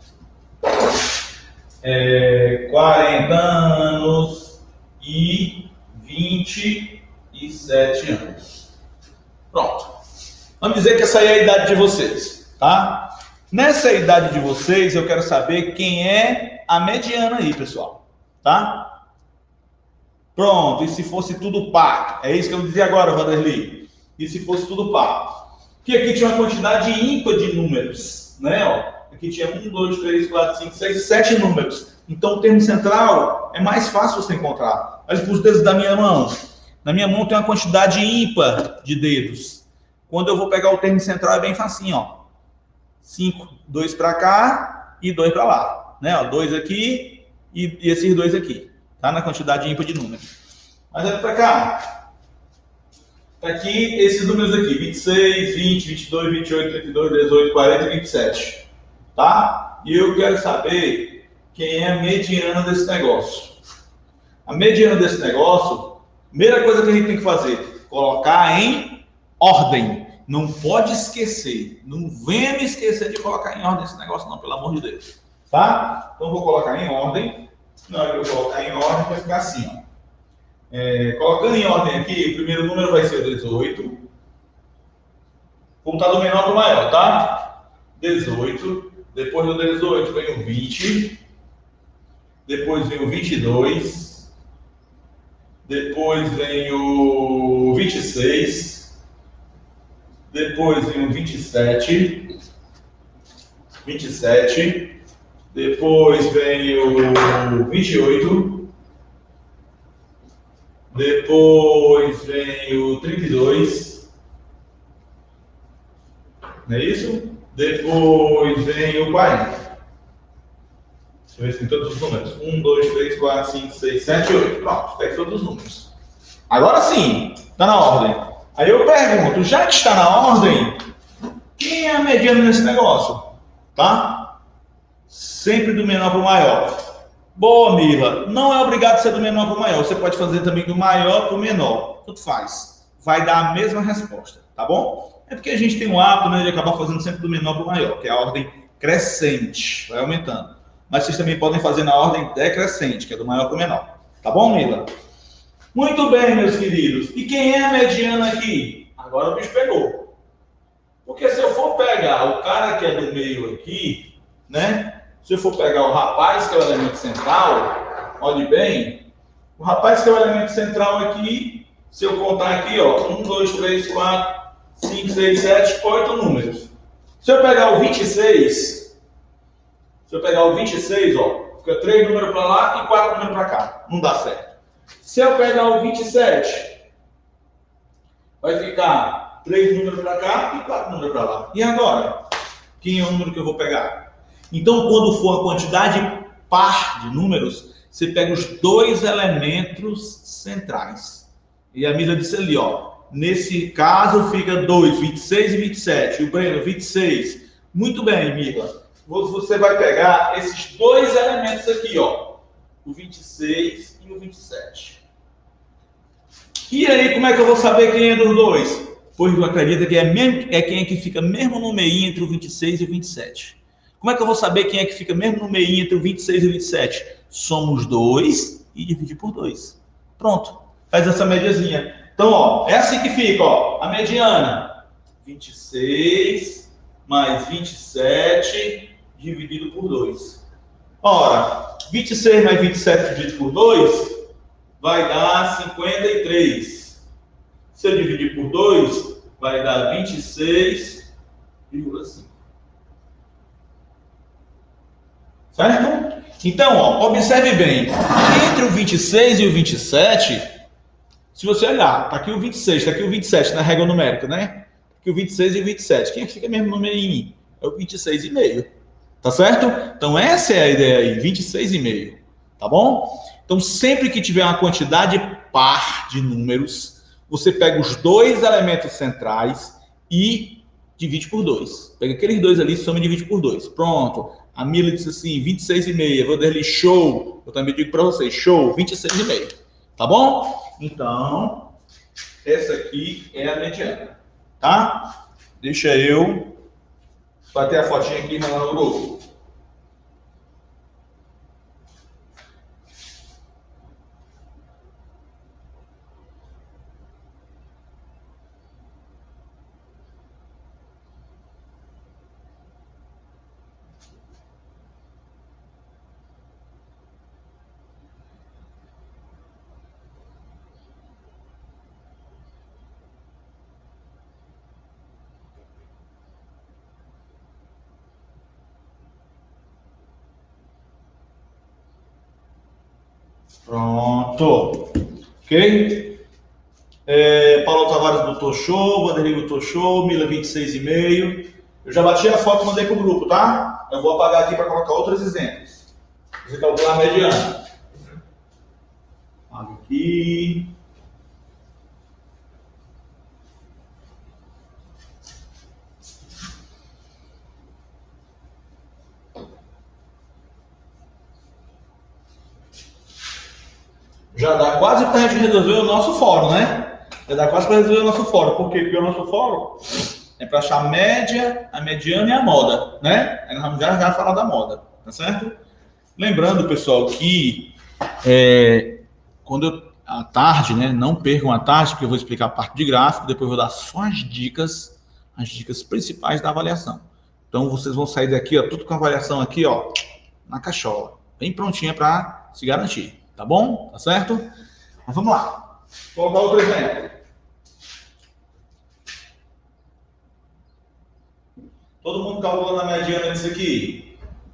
Speaker 1: é, quarenta anos e vinte e sete anos. Pronto. Vamos dizer que essa aí é a idade de vocês, tá? Nessa idade de vocês, eu quero saber quem é a mediana aí, pessoal. Tá? Pronto. E se fosse tudo par? É isso que eu dizia agora, Vanderlei. E se fosse tudo par? que aqui tinha uma quantidade ímpar de números, né? Ó, aqui tinha um, dois, três, quatro, cinco, seis, sete números. Então o termo central é mais fácil você encontrar. Olha os dedos da minha mão. Na minha mão tem uma quantidade ímpar de dedos. Quando eu vou pegar o termo central é bem facinho, ó. cinco, dois para cá e dois para lá, né? Ó, dois aqui e, e esses dois aqui, tá? Na quantidade ímpar de números. Mas olha para cá. Tá aqui esses números aqui, vinte e seis, vinte, vinte e dois, vinte e oito, trinta e dois, dezoito, quarenta e vinte e sete, tá? E eu quero saber quem é a mediana desse negócio. A mediana desse negócio, primeira coisa que a gente tem que fazer, colocar em ordem. Não pode esquecer. Não venha me esquecer de colocar em ordem esse negócio, não, pelo amor de Deus. Tá? Então, vou colocar em ordem. Na hora que eu colocar em ordem, vai ficar assim, ó. É, colocando em ordem aqui, o primeiro número vai ser dezoito. Vou botar do menor para o maior, tá? dezoito. Depois do dezoito vem o vinte. Depois vem o vinte e dois. Depois vem o vinte e seis. Depois vem o vinte e sete, vinte e sete, depois vem o vinte e oito, depois vem o trinta e dois, não é isso? Depois vem o quarenta. Deixa eu ver se tem todos os números. um, dois, três, quatro, cinco, seis, sete, oito. Pronto, tem todos os números. Agora sim, está na ordem. Aí eu pergunto, já que está na ordem, quem é a mediana nesse negócio? Tá? Sempre do menor para o maior. Boa, Mila. Não é obrigado a ser do menor para o maior. Você pode fazer também do maior para o menor. Tudo faz. Vai dar a mesma resposta, tá bom? É porque a gente tem um hábito, né, de acabar fazendo sempre do menor para o maior, que é a ordem crescente. Vai aumentando. Mas vocês também podem fazer na ordem decrescente, que é do maior para o menor. Tá bom, Mila? Muito bem, meus queridos. E quem é a mediana aqui? Agora o bicho pegou. Porque se eu for pegar o cara que é do meio aqui, né? Se eu for pegar o rapaz, que é o elemento central, olhe bem, o rapaz que é o elemento central aqui, se eu contar aqui, ó, um, dois, três, quatro, cinco, seis, sete, oito números. Se eu pegar o vinte e seis, se eu pegar o vinte e seis, ó, fica três números para lá e quatro números para cá. Não dá certo. Se eu pegar o vinte e sete, vai ficar três números para cá e quatro números para lá. E agora? Quem é o número que eu vou pegar? Então, quando for a quantidade par de números, você pega os dois elementos centrais. E a Mila disse ali, ó, nesse caso fica dois, vinte e seis e vinte e sete. E o Breno, vinte e seis. Muito bem, Mila. Você vai pegar esses dois elementos aqui, ó, o vinte e seis e o vinte e sete. E aí, como é que eu vou saber quem é dos dois? Pois eu acredito que é, mesmo, é quem é que fica mesmo no meio entre o vinte e seis e o vinte e sete. Como é que eu vou saber quem é que fica mesmo no meio entre o vinte e seis e o vinte e sete? Somos dois e dividir por dois. Pronto. Faz essa mediazinha. Então, ó, é assim que fica, ó, a mediana. vinte e seis mais vinte e sete dividido por dois. Ora, vinte e seis mais vinte e sete dividido por dois vai dar cinquenta e três. Se eu dividir por dois, vai dar vinte e seis vírgula cinco. Certo? Então, ó, observe bem. Entre o vinte e seis e o vinte e sete, se você olhar, está aqui o vinte e seis, está aqui o vinte e sete na regra numérica, né? Aqui o vinte e seis e o vinte e sete. Quem é que fica mesmo no meio? É o vinte e seis e meio. Tá certo? Então, essa é a ideia aí, vinte e seis e meio. Tá bom? Então, sempre que tiver uma quantidade par de números, você pega os dois elementos centrais e divide por dois. Pega aqueles dois ali, soma e divide por dois. Pronto. A Mila disse assim, vinte e seis e meio. Vou dar ali, show. Eu também digo para vocês, show, vinte e seis e meio. Tá bom? Então, essa aqui é a mediana. Tá? Deixa eu bater a fotinha aqui e mandar no grupo. Pronto. Ok? É, Paulo Tavares botou show, Vanderlei botou show, Mila vinte e seis e meio. Eu já bati a foto e mandei pro grupo, tá? Eu vou apagar aqui para colocar outros exemplos. Você calcular a mediana. Apaga aqui. Já dá quase para a gente resolver o nosso fórum, né? Já dá quase para resolver o nosso fórum. Por quê? Porque o nosso fórum é para achar a média, a mediana e a moda, né? Aí nós vamos já, já falar da moda, tá certo? Lembrando, pessoal, que é, quando eu, à tarde, né? Não percam a tarde, porque eu vou explicar a parte de gráfico, depois eu vou dar só as dicas, as dicas principais da avaliação. Então vocês vão sair daqui, ó, tudo com a avaliação aqui, ó, na cachola, bem prontinha para se garantir. Tá bom? Tá certo? Mas vamos lá. Vou colocar outro exemplo. Todo mundo calculando a mediana disso aqui.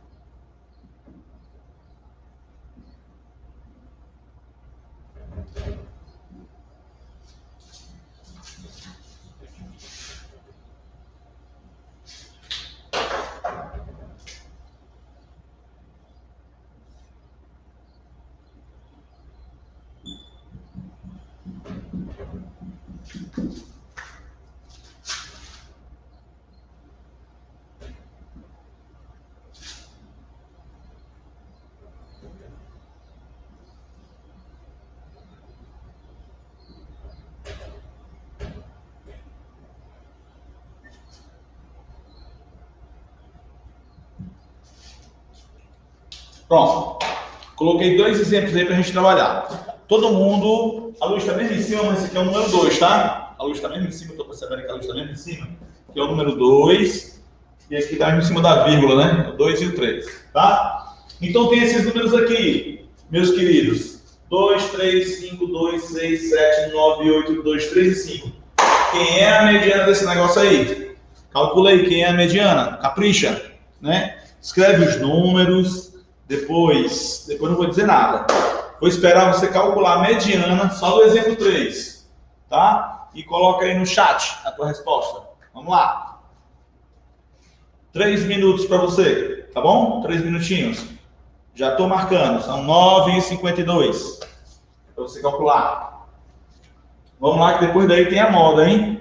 Speaker 1: Pronto. Coloquei dois exemplos aí para a gente trabalhar. Todo mundo, a luz está mesmo em cima, mas esse aqui é o número dois, tá? A luz está mesmo em cima, estou percebendo que a luz está mesmo em cima. Aqui é o número dois. E aqui está em cima da vírgula, né? O dois e o três, tá? Então tem esses números aqui, meus queridos. dois, três, cinco, dois, seis, sete, nove, oito, dois, três e cinco. Quem é a mediana desse negócio aí? Calcula aí quem é a mediana. Capricha, né? Escreve os números. Depois, depois não vou dizer nada. Vou esperar você calcular a mediana só do exemplo três, tá? E coloca aí no chat a tua resposta. Vamos lá. Três minutos para você, tá bom? Três minutinhos. Já estou marcando, são nove e cinquenta e dois. Para você calcular. Vamos lá que depois daí tem a moda, hein?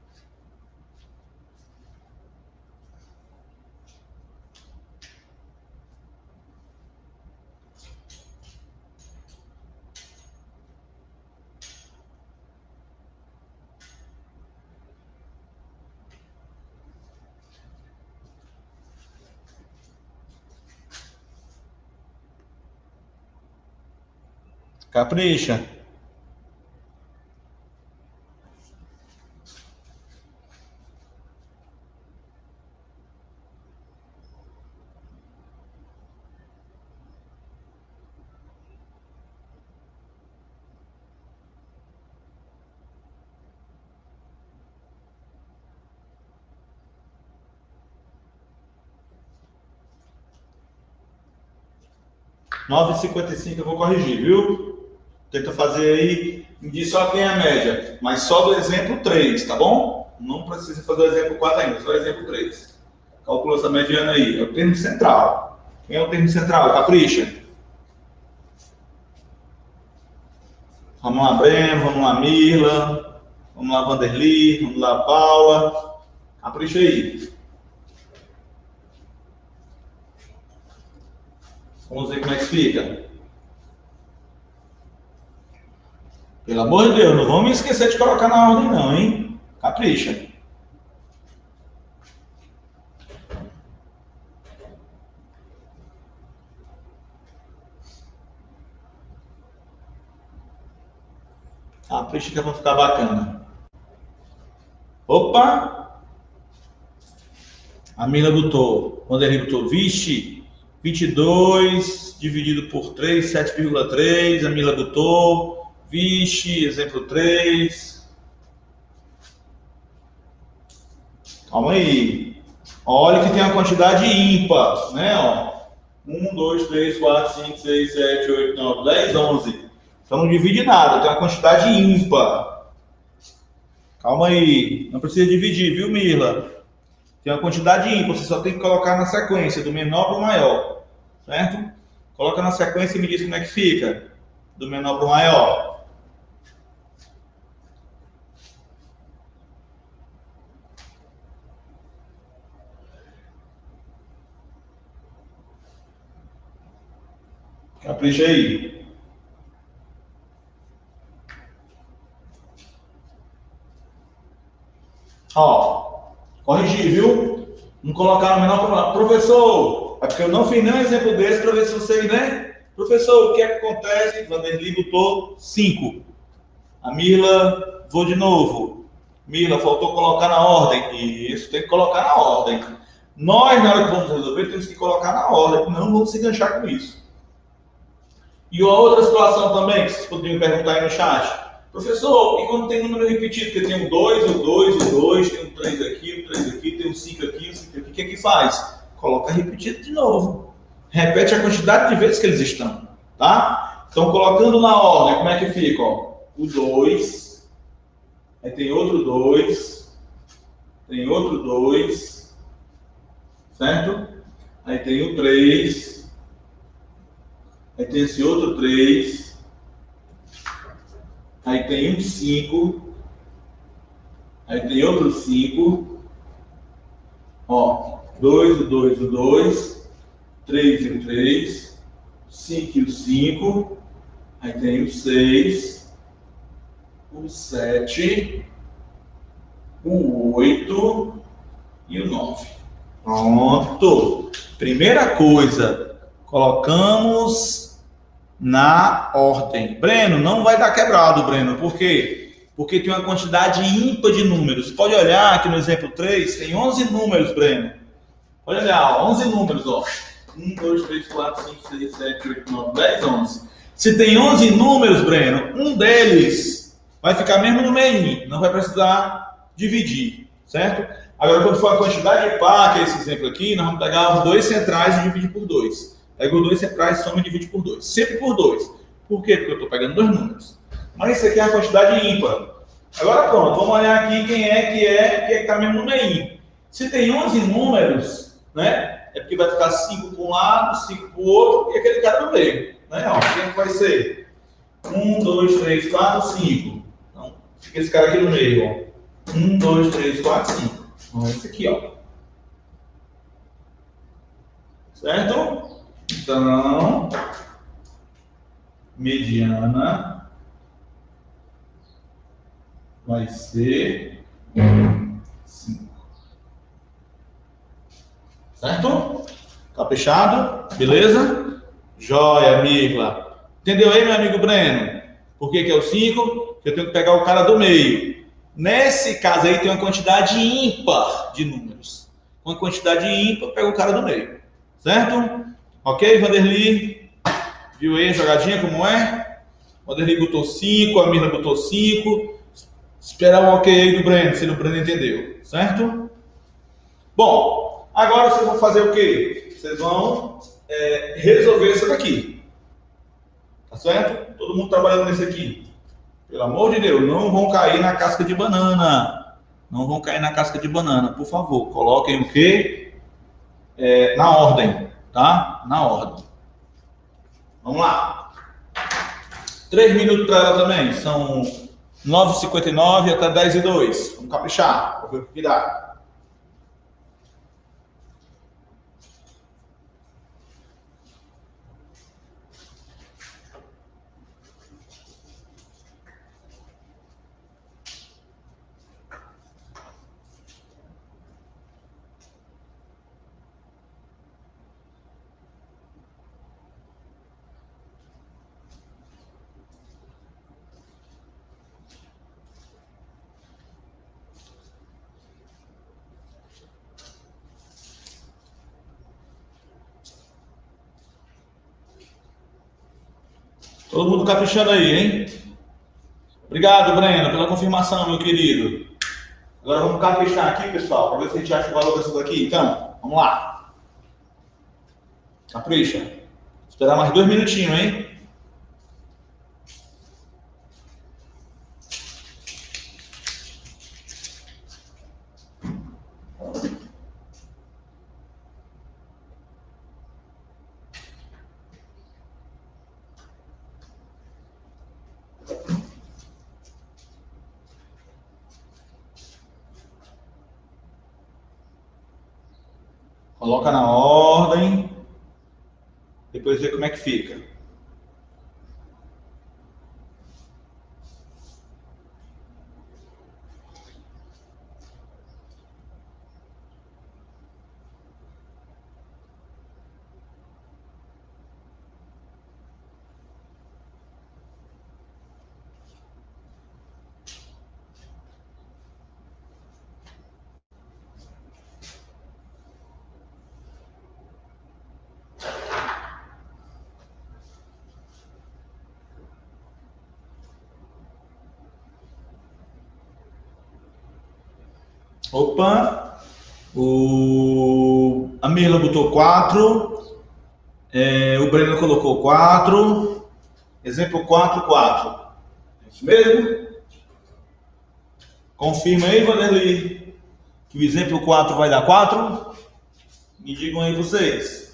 Speaker 1: Capricha. nove e cinquenta e cinco eu vou corrigir, viu? Tenta fazer aí, me diz só quem é a média, mas só do exemplo três, tá bom? Não precisa fazer o exemplo quatro ainda, só o exemplo três. Calcula essa mediana aí, é o termo central. Quem é o termo central? Capricha. Vamos lá, Breno, vamos lá, Mirla, vamos lá, Vanderlei, vamos lá, Paula. Capricha aí. Vamos ver como é que fica. Pelo amor de Deus, não vamos me esquecer de colocar na ordem não, hein? Capricha. Capricha que vai ficar bacana. Opa! A Mila botou, o Vanderlei botou, vixe, vinte e dois dividido por três, sete vírgula três. A Mila botou, vixe, exemplo três. Calma aí. Olha que tem uma quantidade ímpar, né? Ó. um, dois, três, quatro, cinco, seis, sete, oito, nove, dez, onze. Então não divide nada, tem uma quantidade ímpar. Calma aí, não precisa dividir, viu, Mila? Tem uma quantidade ímpar, você só tem que colocar na sequência, do menor para o maior, certo? Coloca na sequência e me diz como é que fica, do menor para o maior. Capricha aí. Ó, corrigir, viu? Não colocar no menor para professor. É porque eu não fiz nenhum exemplo desse para ver se vocês, né? Professor, o que é que acontece? Vanderly botou cinco. A Mila, vou de novo. Mila, faltou colocar na ordem. Isso, tem que colocar na ordem. Nós, na hora que vamos resolver, temos que colocar na ordem, porque não vamos se enganchar com isso. E uma outra situação também, que vocês poderiam perguntar aí no chat. Professor, e quando tem número repetido, que tem um dois, o dois, o dois, tem um três aqui, o três aqui, tem um cinco aqui, o cinco aqui, o que é que faz? Coloca repetido de novo. Repete a quantidade de vezes que eles estão, tá? Então, colocando na ordem, como é que fica? Ó? O dois, aí tem outro dois, tem outro dois, certo? Aí tem o três, aí tem esse outro três, aí tem um cinco, aí tem outro cinco, ó, dois, o dois, o dois, três e o três, cinco e o cinco, aí tem o seis, o sete, o oito e o nove. Pronto! Primeira coisa, colocamos na ordem. Breno, não vai dar quebrado, Breno. Por quê? Porque tem uma quantidade ímpar de números. Pode olhar aqui no exemplo três, tem onze números, Breno. Pode olhar, ó, onze números, ó. um, dois, três, quatro, cinco, seis, sete, oito, nove, dez, onze. Se tem onze números, Breno, um deles vai ficar mesmo no meio, não vai precisar dividir, certo? Agora, quando for a quantidade de par, que é esse exemplo aqui, nós vamos pegar os dois centrais e dividir por dois. Pega os dois centrais, soma e divide por dois. Sempre por dois. Por quê? Porque eu estou pegando dois números. Mas isso aqui é a quantidade ímpar. Agora pronto, vamos olhar aqui quem é que é que está mesmo no meio. Se tem onze números, né? É porque vai ficar cinco para um lado, cinco para o outro e aquele cara no meio. Né? Ó, quem é que vai ser? um, dois, três, quatro, cinco. Então, fica esse cara aqui no meio. Ó. um, dois, três, quatro, cinco. Então, esse aqui, ó. Certo? Então, mediana vai ser cinco. Certo? Caprichado? Beleza? Joia, amiga. Entendeu aí, meu amigo Breno? Por que que é o cinco? Porque eu tenho que pegar o cara do meio. Nesse caso aí tem uma quantidade ímpar de números. Uma quantidade ímpar, pega o cara do meio. Certo? Ok, Vanderly? Viu aí a jogadinha como é? O Vanderly botou cinco, a Mirna botou cinco. Esperar o ok aí do Breno, se o Breno entendeu. Certo? Bom, agora vocês vão fazer o quê? Vocês vão é, resolver isso daqui. Tá certo? Todo mundo trabalhando nesse aqui. Pelo amor de Deus, não vão cair na casca de banana. Não vão cair na casca de banana. Por favor, coloquem o quê? É, na ordem, tá? Na ordem. Vamos lá. Três minutos para ela também. São nove e cinquenta e nove até dez e dois. Vamos caprichar. Vou ver o que dá. Todo mundo caprichando aí, hein? Obrigado, Breno, pela confirmação, meu querido. Agora vamos caprichar aqui, pessoal, para ver se a gente acha o valor dessa daqui. Então, vamos lá. Capricha. Esperar mais dois minutinhos, hein? Coloca na ordem. Depois vê como é que fica. Opa, o... a Mirla botou quatro, é, o Breno colocou quatro, exemplo quatro, quatro. É isso mesmo? Confirma aí, Vanderlei, que o exemplo quatro vai dar quatro? Me digam aí vocês.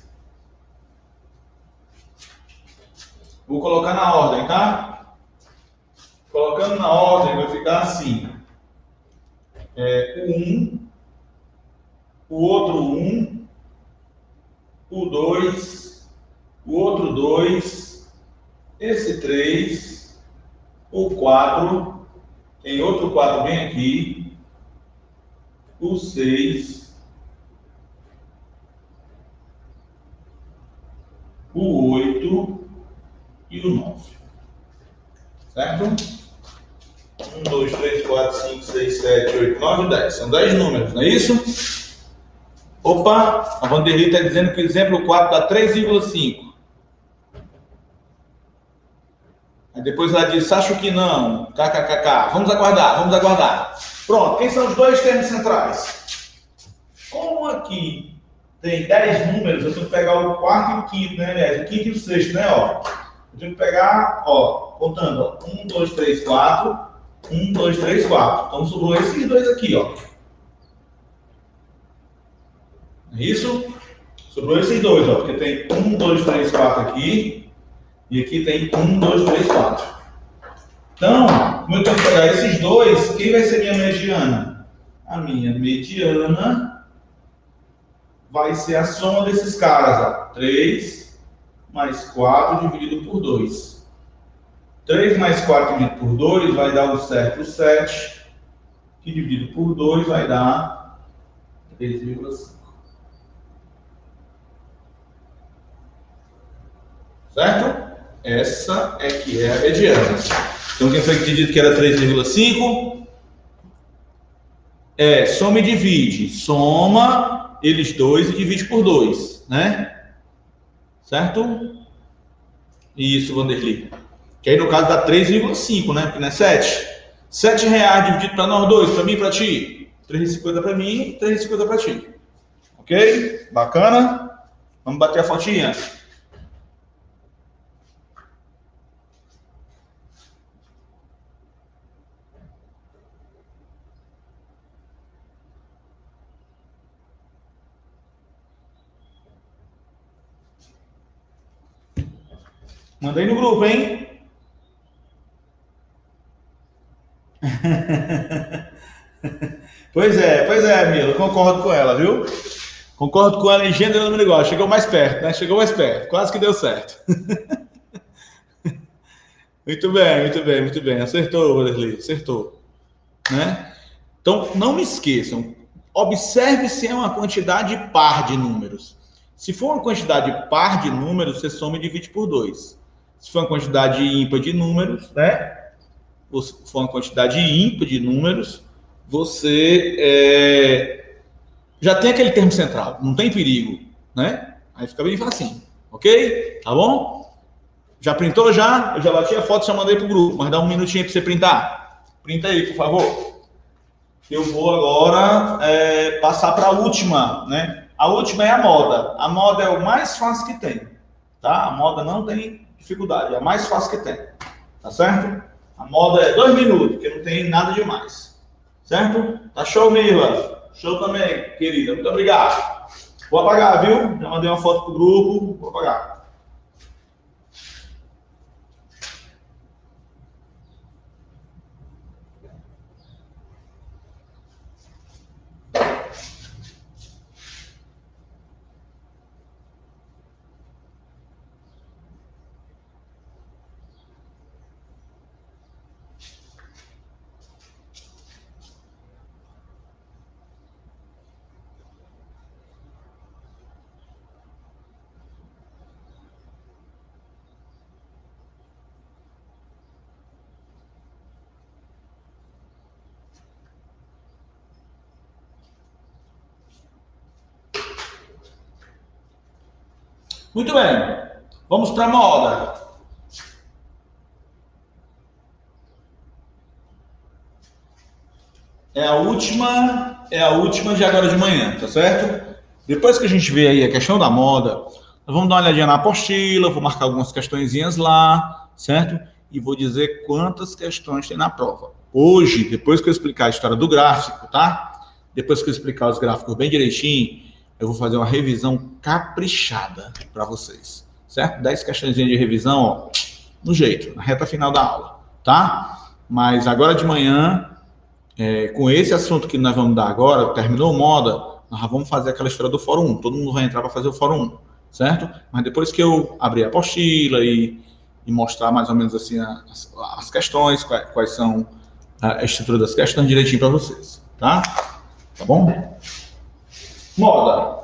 Speaker 1: Vou colocar na ordem, tá? Colocando na ordem vai ficar assim. É, o um, o outro um, o dois, o outro dois, esse três, o quatro, tem outro quatro bem aqui, o seis, o oito e o nove. Certo? um, dois, três, quatro, cinco, seis, sete, oito, nove, dez. São dez números, não é isso? Opa, a Vanderlei está dizendo que o exemplo quatro dá três vírgula cinco. Aí depois ela diz, acho que não, kkkk. Vamos aguardar, vamos aguardar. Pronto, quem são os dois termos centrais? Como aqui tem dez números, eu tenho que pegar o quarto e o quinto, né, aliás? O quinto e o sexto, né, ó. Eu tenho que pegar, ó, contando, ó, um, dois, três, quatro. um, dois, três, quatro. Então sobrou esses dois aqui, ó. É isso? Sobrou esses dois, ó. Porque tem um, dois, três, quatro aqui. E aqui tem um, dois, três, quatro. Então, como eu tenho que pegar esses dois, quem vai ser minha mediana? A minha mediana vai ser a soma desses caras, ó. três mais quatro dividido por dois. três mais quatro dividido por dois vai dar o certo sete, que dividido por dois vai dar três vírgula cinco. Certo? Essa é que é a mediana. Então, quem foi que tinha dito que era três vírgula cinco? É, soma e divide. Soma eles dois e divide por dois, né? Certo? Isso, Vanderlei. Que aí no caso dá três vírgula cinco, né? Porque não é sete. sete reais dividido para nós dois, para mim e para ti. três reais e cinquenta para mim e três reais e cinquenta para ti. Ok? Bacana? Vamos bater a fotinha. Manda aí no grupo, hein? Pois é, pois é, Mila, concordo com ela, viu? Concordo com ela em gênero e número igual. Chegou mais perto, né? Chegou mais perto. Quase que deu certo. Muito bem, muito bem, muito bem. Acertou, Vanderlei, acertou. Né? Então, não me esqueçam. Observe se é uma quantidade par de números. Se for uma quantidade par de números, você soma e divide por dois. Se for uma quantidade ímpar de números, né? Ou se for uma quantidade ímpar de números, você é, já tem aquele termo central, não tem perigo, né? Aí fica bem facinho, ok? Tá bom? Já printou já? Eu já bati a foto e já mandei pro grupo, mas dá um minutinho para você printar. Printa aí, por favor. Eu vou agora é, passar para a última, né? A última é a moda. A moda é o mais fácil que tem, tá? A moda não tem dificuldade, é a mais fácil que tem, tá certo? A moda é dois minutos, porque não tem nada demais, certo? Tá show, Mila? Show também, querida. Muito obrigado. Vou apagar, viu? Já mandei uma foto pro grupo, vou apagar. Muito bem, vamos para a moda. É a última, é a última de agora de manhã, tá certo? Depois que a gente vê aí a questão da moda, nós vamos dar uma olhadinha na apostila, vou marcar algumas questõezinhas lá, certo? E vou dizer quantas questões tem na prova. Hoje, depois que eu explicar a história do gráfico, tá? Depois que eu explicar os gráficos bem direitinho, eu vou fazer uma revisão caprichada para vocês, certo? dez questõezinhas de revisão, ó, no jeito, na reta final da aula, tá? Mas agora de manhã, é, com esse assunto que nós vamos dar agora, terminou moda, nós vamos fazer aquela história do Fórum um. Todo mundo vai entrar para fazer o Fórum um, certo? Mas depois que eu abrir a apostila e, e mostrar mais ou menos assim as, as questões, quais, quais são a estrutura das questões direitinho para vocês, tá? Tá bom? Moda.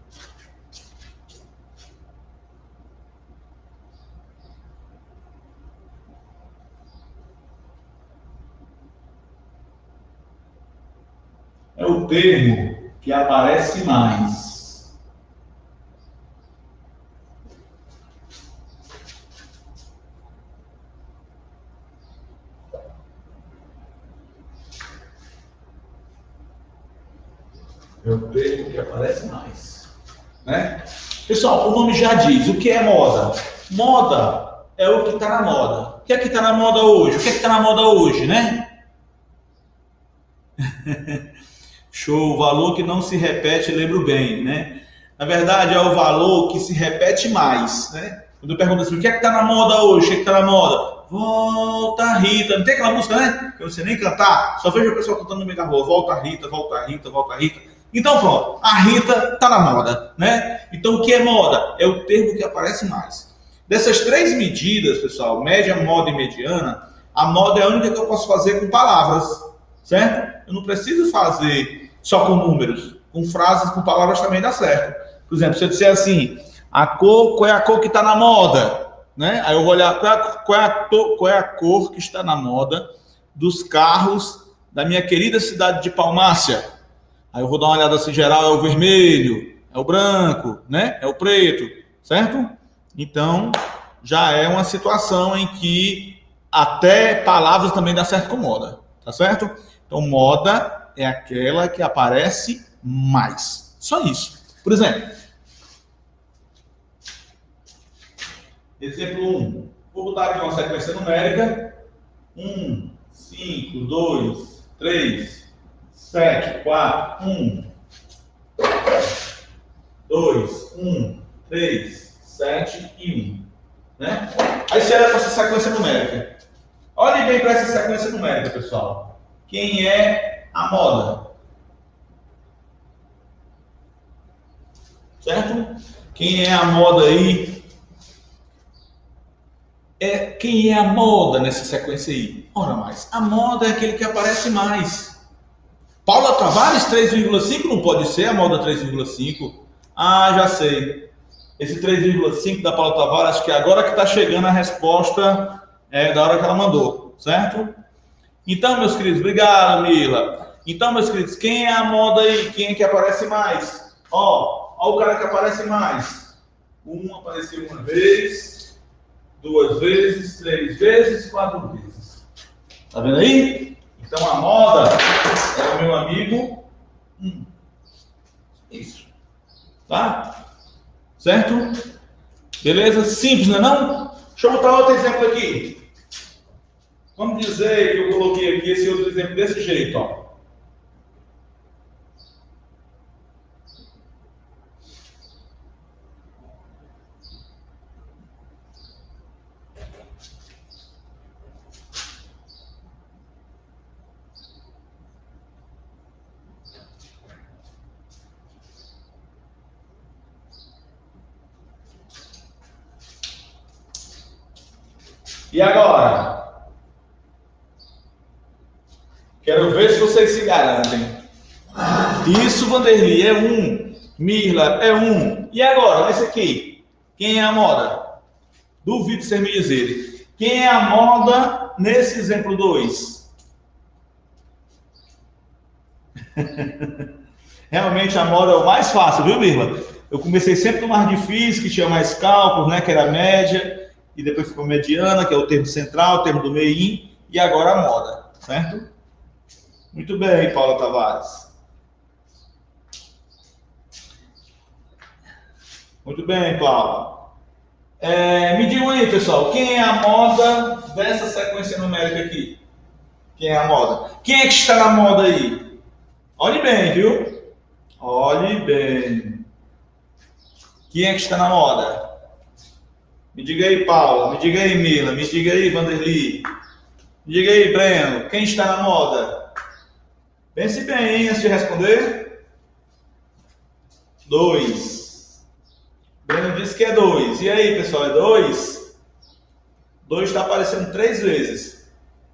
Speaker 1: É o termo que aparece mais. É o termo que aparece mais, né? Pessoal, o nome já diz, o que é moda? Moda é o que está na moda. O que é que está na moda hoje? O que é que está na moda hoje, né? Show, o valor que não se repete, lembro bem, né? Na verdade, é o valor que se repete mais, né? Quando eu pergunto assim, o que é que está na moda hoje? O que é que está na moda? Volta Rita. Não tem aquela música, né? Que eu não sei nem cantar, só vejo o pessoal cantando no meio da rua. Volta Rita, volta Rita, volta Rita. Então pronto, a Rita está na moda, né? Então o que é moda? É o termo que aparece mais. Dessas três medidas, pessoal, média, moda e mediana, a moda é a única que eu posso fazer com palavras, certo? Eu não preciso fazer só com números, com frases, com palavras também dá certo. Por exemplo, se eu disser assim, a cor, qual é a cor que está na moda? Né? Aí eu vou olhar qual é, a, qual, é a, qual é a cor que está na moda dos carros da minha querida cidade de Palmácia. Aí eu vou dar uma olhada assim, geral, é o vermelho, é o branco, né? É o preto, certo? Então, já é uma situação em que até palavras também dá certo com moda, tá certo? Então, moda é aquela que aparece mais. Só isso. Por exemplo, exemplo um. Vou botar aqui uma sequência numérica. um, cinco, dois, três, sete, quatro, um, dois, um, três, sete e um. Né? Aí você olha para essa sequência numérica. Olhem bem para essa sequência numérica, pessoal. Quem é a moda? Certo? Quem é a moda aí? É, quem é a moda nessa sequência aí? Ora mais, a moda é aquele que aparece mais. Paula Tavares, três vírgula cinco, não pode ser a moda três vírgula cinco. Ah, já sei. Esse três vírgula cinco da Paula Tavares, acho que é agora que está chegando a resposta é, da hora que ela mandou, certo? Então, meus queridos, obrigado, Mila. Então, meus queridos, quem é a moda aí? Quem é que aparece mais? Ó, ó o cara que aparece mais. Um apareceu uma vez, duas vezes, três vezes, quatro vezes. Tá vendo aí? Então, a moda é o meu amigo. Hum. Isso. Tá? Certo? Beleza? Simples, não é não? Deixa eu botar outro exemplo aqui. Vamos dizer que eu coloquei aqui esse outro exemplo desse jeito, ó. E agora? Quero ver se vocês se garantem. Isso, Vanderly, é um. Mirla, é um. E agora, esse aqui? Quem é a moda? Duvido vocês me dizerem. Quem é a moda nesse exemplo dois? Realmente a moda é o mais fácil, viu, Mirla? Eu comecei sempre no mais difícil, que tinha mais cálculos, né? Que era a média. E depois ficou mediana, que é o termo central, o termo do meio, e agora a moda, certo? Muito bem, Paula Tavares. Muito bem, Paula. É, me digam aí, pessoal, quem é a moda dessa sequência numérica aqui? Quem é a moda? Quem é que está na moda aí? Olhe bem, viu? Olhe bem. Quem é que está na moda? Me diga aí, Paula. Me diga aí, Mila. Me diga aí, Vanderly. Me diga aí, Breno. Quem está na moda? Pense bem, hein, antes de responder. Dois. Breno disse que é dois. E aí, pessoal, é dois? Dois está aparecendo três vezes.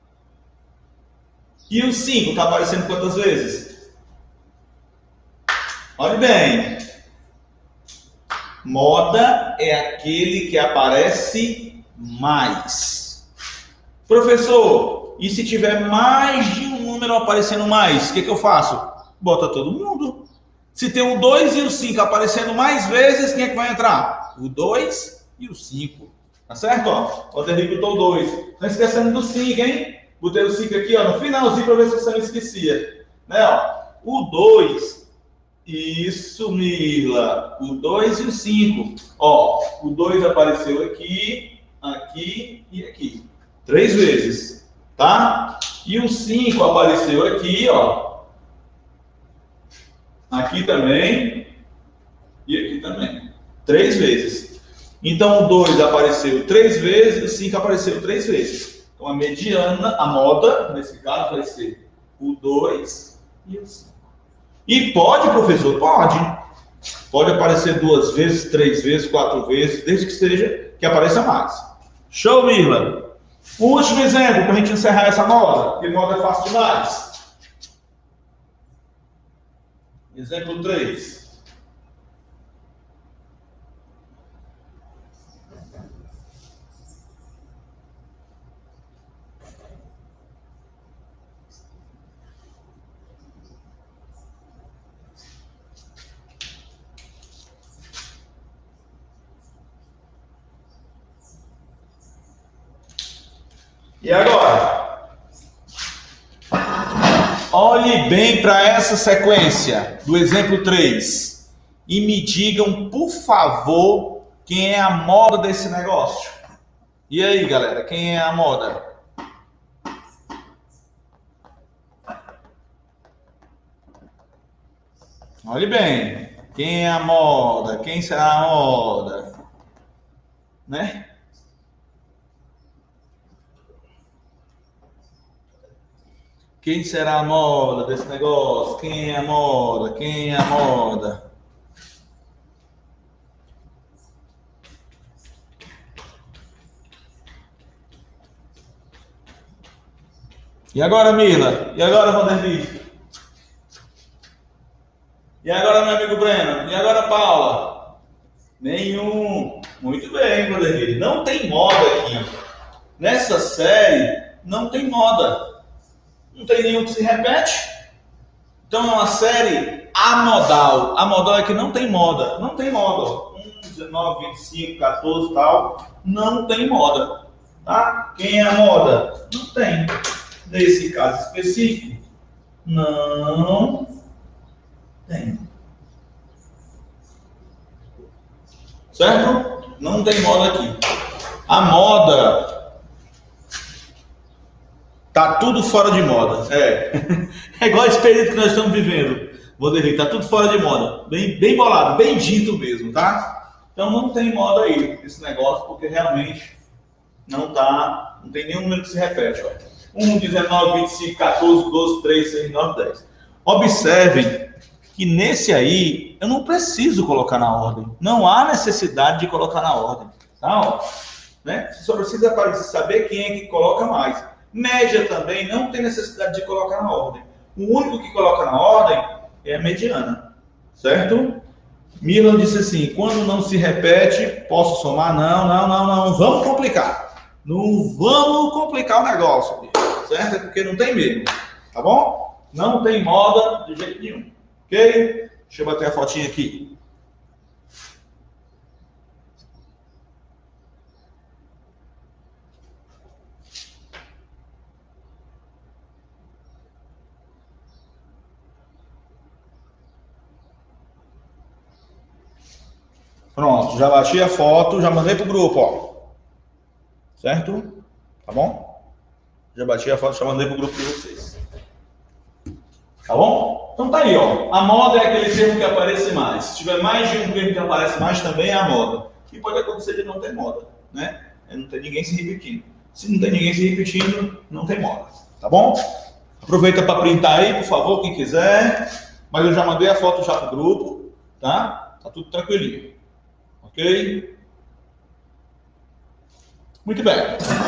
Speaker 1: E o cinco está aparecendo quantas vezes? Olhe bem. Moda é aquele que aparece mais. Professor, e se tiver mais de um número aparecendo mais, o que, que eu faço? Bota todo mundo. Se tem o dois e o cinco aparecendo mais vezes, quem é que vai entrar? O dois e o cinco. Tá certo? Ó, o Vanderly botou o dois. Não esquecendo do cinco, hein? Botei o cinco aqui, ó, no finalzinho para ver se você não esquecia. Né, ó? O dois. Isso, Mirla. O dois e o cinco. Ó, o dois apareceu aqui, aqui e aqui. Três vezes, tá? E o cinco apareceu aqui, ó. Aqui também. E aqui também. Três vezes. Então, o dois apareceu três vezes e o cinco apareceu três vezes. Então, a mediana, a moda, nesse caso, vai ser o dois e o cinco. E pode, professor? Pode. Pode aparecer duas vezes, três vezes, quatro vezes, desde que seja que apareça mais. Show, Mirla? Último exemplo para a gente encerrar essa moda, porque moda é fácil demais. Exemplo três. E agora? Olhe bem para essa sequência do exemplo três e me digam, por favor, quem é a moda desse negócio. E aí, galera, quem é a moda? Olhe bem, quem é a moda? Quem será a moda? Né? Quem será a moda desse negócio? Quem é a moda? Quem é a moda? E agora, Mila? E agora, Vanderly? E agora, meu amigo Breno? E agora, Paula? Nenhum. Muito bem, Vanderly. Não tem moda aqui. Nessa série, não tem moda. Não tem nenhum que se repete. Então é uma série amodal. Amodal é que não tem moda. Não tem moda. um, dezenove, vinte e cinco, quatorze e tal. Não tem moda. Tá? Quem é a moda? Não tem. Nesse caso específico, não tem. certo? Não tem moda aqui. A moda tá tudo fora de moda. É, é igual esse período que nós estamos vivendo. Vou dizer, tá tudo fora de moda. Bem, bem bolado, bem dito mesmo, tá? Então não tem moda aí esse negócio, porque realmente não tá, não tem nenhum número que se repete, ó. um, dezenove, vinte e cinco, quatorze, doze, treze, seis, nove, dez. Observem que nesse aí eu não preciso colocar na ordem. Não há necessidade de colocar na ordem. Tá? Ó, né? Você só precisa saber quem é que coloca mais. Média também não tem necessidade de colocar na ordem. O único que coloca na ordem é a mediana. Certo? Milan disse assim, quando não se repete, posso somar? Não, não, não, não. Vamos complicar. Não vamos complicar o negócio, certo? É porque não tem mesmo, tá bom? Não tem moda de jeito nenhum, ok? Deixa eu bater a fotinha aqui. Pronto, já bati a foto, já mandei pro grupo, ó. Certo? Tá bom? Já bati a foto, já mandei pro grupo de vocês. Tá bom? Então tá aí, ó. A moda é aquele termo que aparece mais. Se tiver mais de um termo que aparece mais, também é a moda. E pode acontecer de não ter moda, né? Não tem ninguém se repetindo. Se não tem ninguém se repetindo, não tem moda. Tá bom? Aproveita para printar aí, por favor, quem quiser. Mas eu já mandei a foto já pro grupo, tá? Tá tudo tranquilinho. Ok? Muito bem.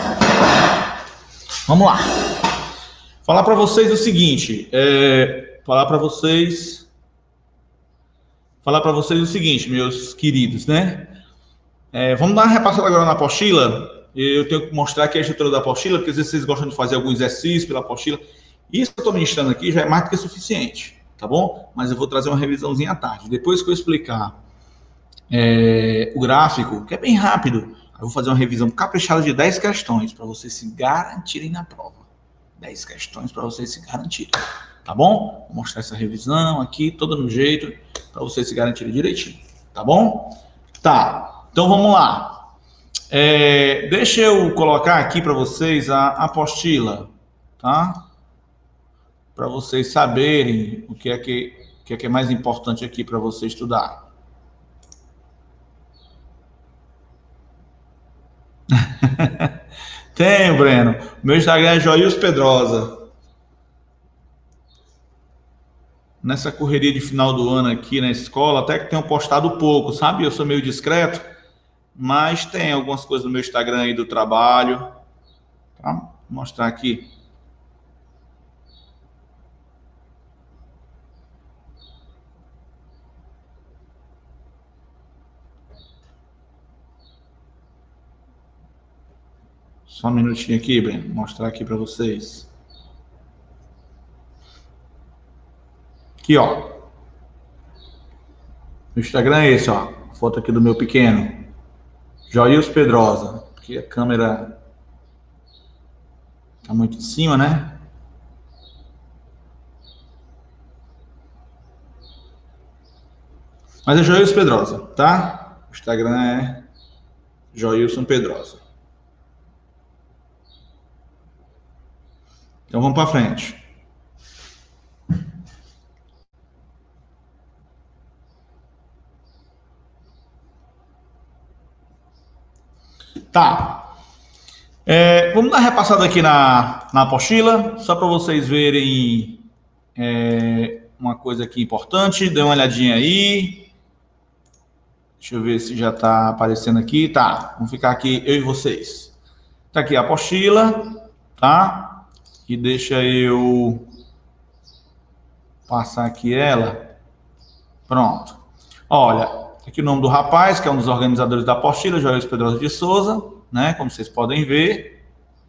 Speaker 1: Vamos lá. Falar para vocês o seguinte, é, falar para vocês, falar para vocês o seguinte, meus queridos, né? É, vamos dar uma repassada agora na apostila. Eu tenho que mostrar aqui a estrutura da apostila, porque às vezes vocês gostam de fazer algum exercício pela apostila. Isso que eu estou ministrando aqui já é mais do que suficiente, tá bom? Mas eu vou trazer uma revisãozinha à tarde. Depois que eu explicar é, o gráfico, que é bem rápido, eu vou fazer uma revisão caprichada de dez questões para vocês se garantirem na prova. dez questões para vocês se garantirem, tá bom? Vou mostrar essa revisão aqui, toda no jeito, para vocês se garantirem direitinho, tá bom? Tá, então vamos lá. É, deixa eu colocar aqui para vocês a apostila, tá? Para vocês saberem o que é que, o que é que é mais importante aqui para você estudar. Tenho, Breno. Meu Instagram é Joilson Pedrosa. Nessa correria de final do ano aqui na escola, até que tenho postado pouco, sabe? Eu sou meio discreto, mas tem algumas coisas no meu Instagram aí do trabalho. Tá? Vou mostrar aqui. Só um minutinho aqui, Breno. Vou mostrar aqui para vocês. Aqui, ó. O Instagram é esse, ó. Foto aqui do meu pequeno. Joilson Pedrosa. Aqui a câmera tá muito em cima, né? Mas é Joilson Pedrosa, tá? O Instagram é Joilson Pedrosa. Então vamos para frente. Tá. É, vamos dar uma repassada aqui na, na apostila, só para vocês verem é, uma coisa aqui importante. Dê uma olhadinha aí. Deixa eu ver se já está aparecendo aqui. Tá, vamos ficar aqui eu e vocês. Tá aqui a apostila, tá? E deixa eu passar aqui ela. Pronto. Olha, aqui o nome do rapaz, que é um dos organizadores da apostila, Joilson Pedrosa de Souza, né? Como vocês podem ver.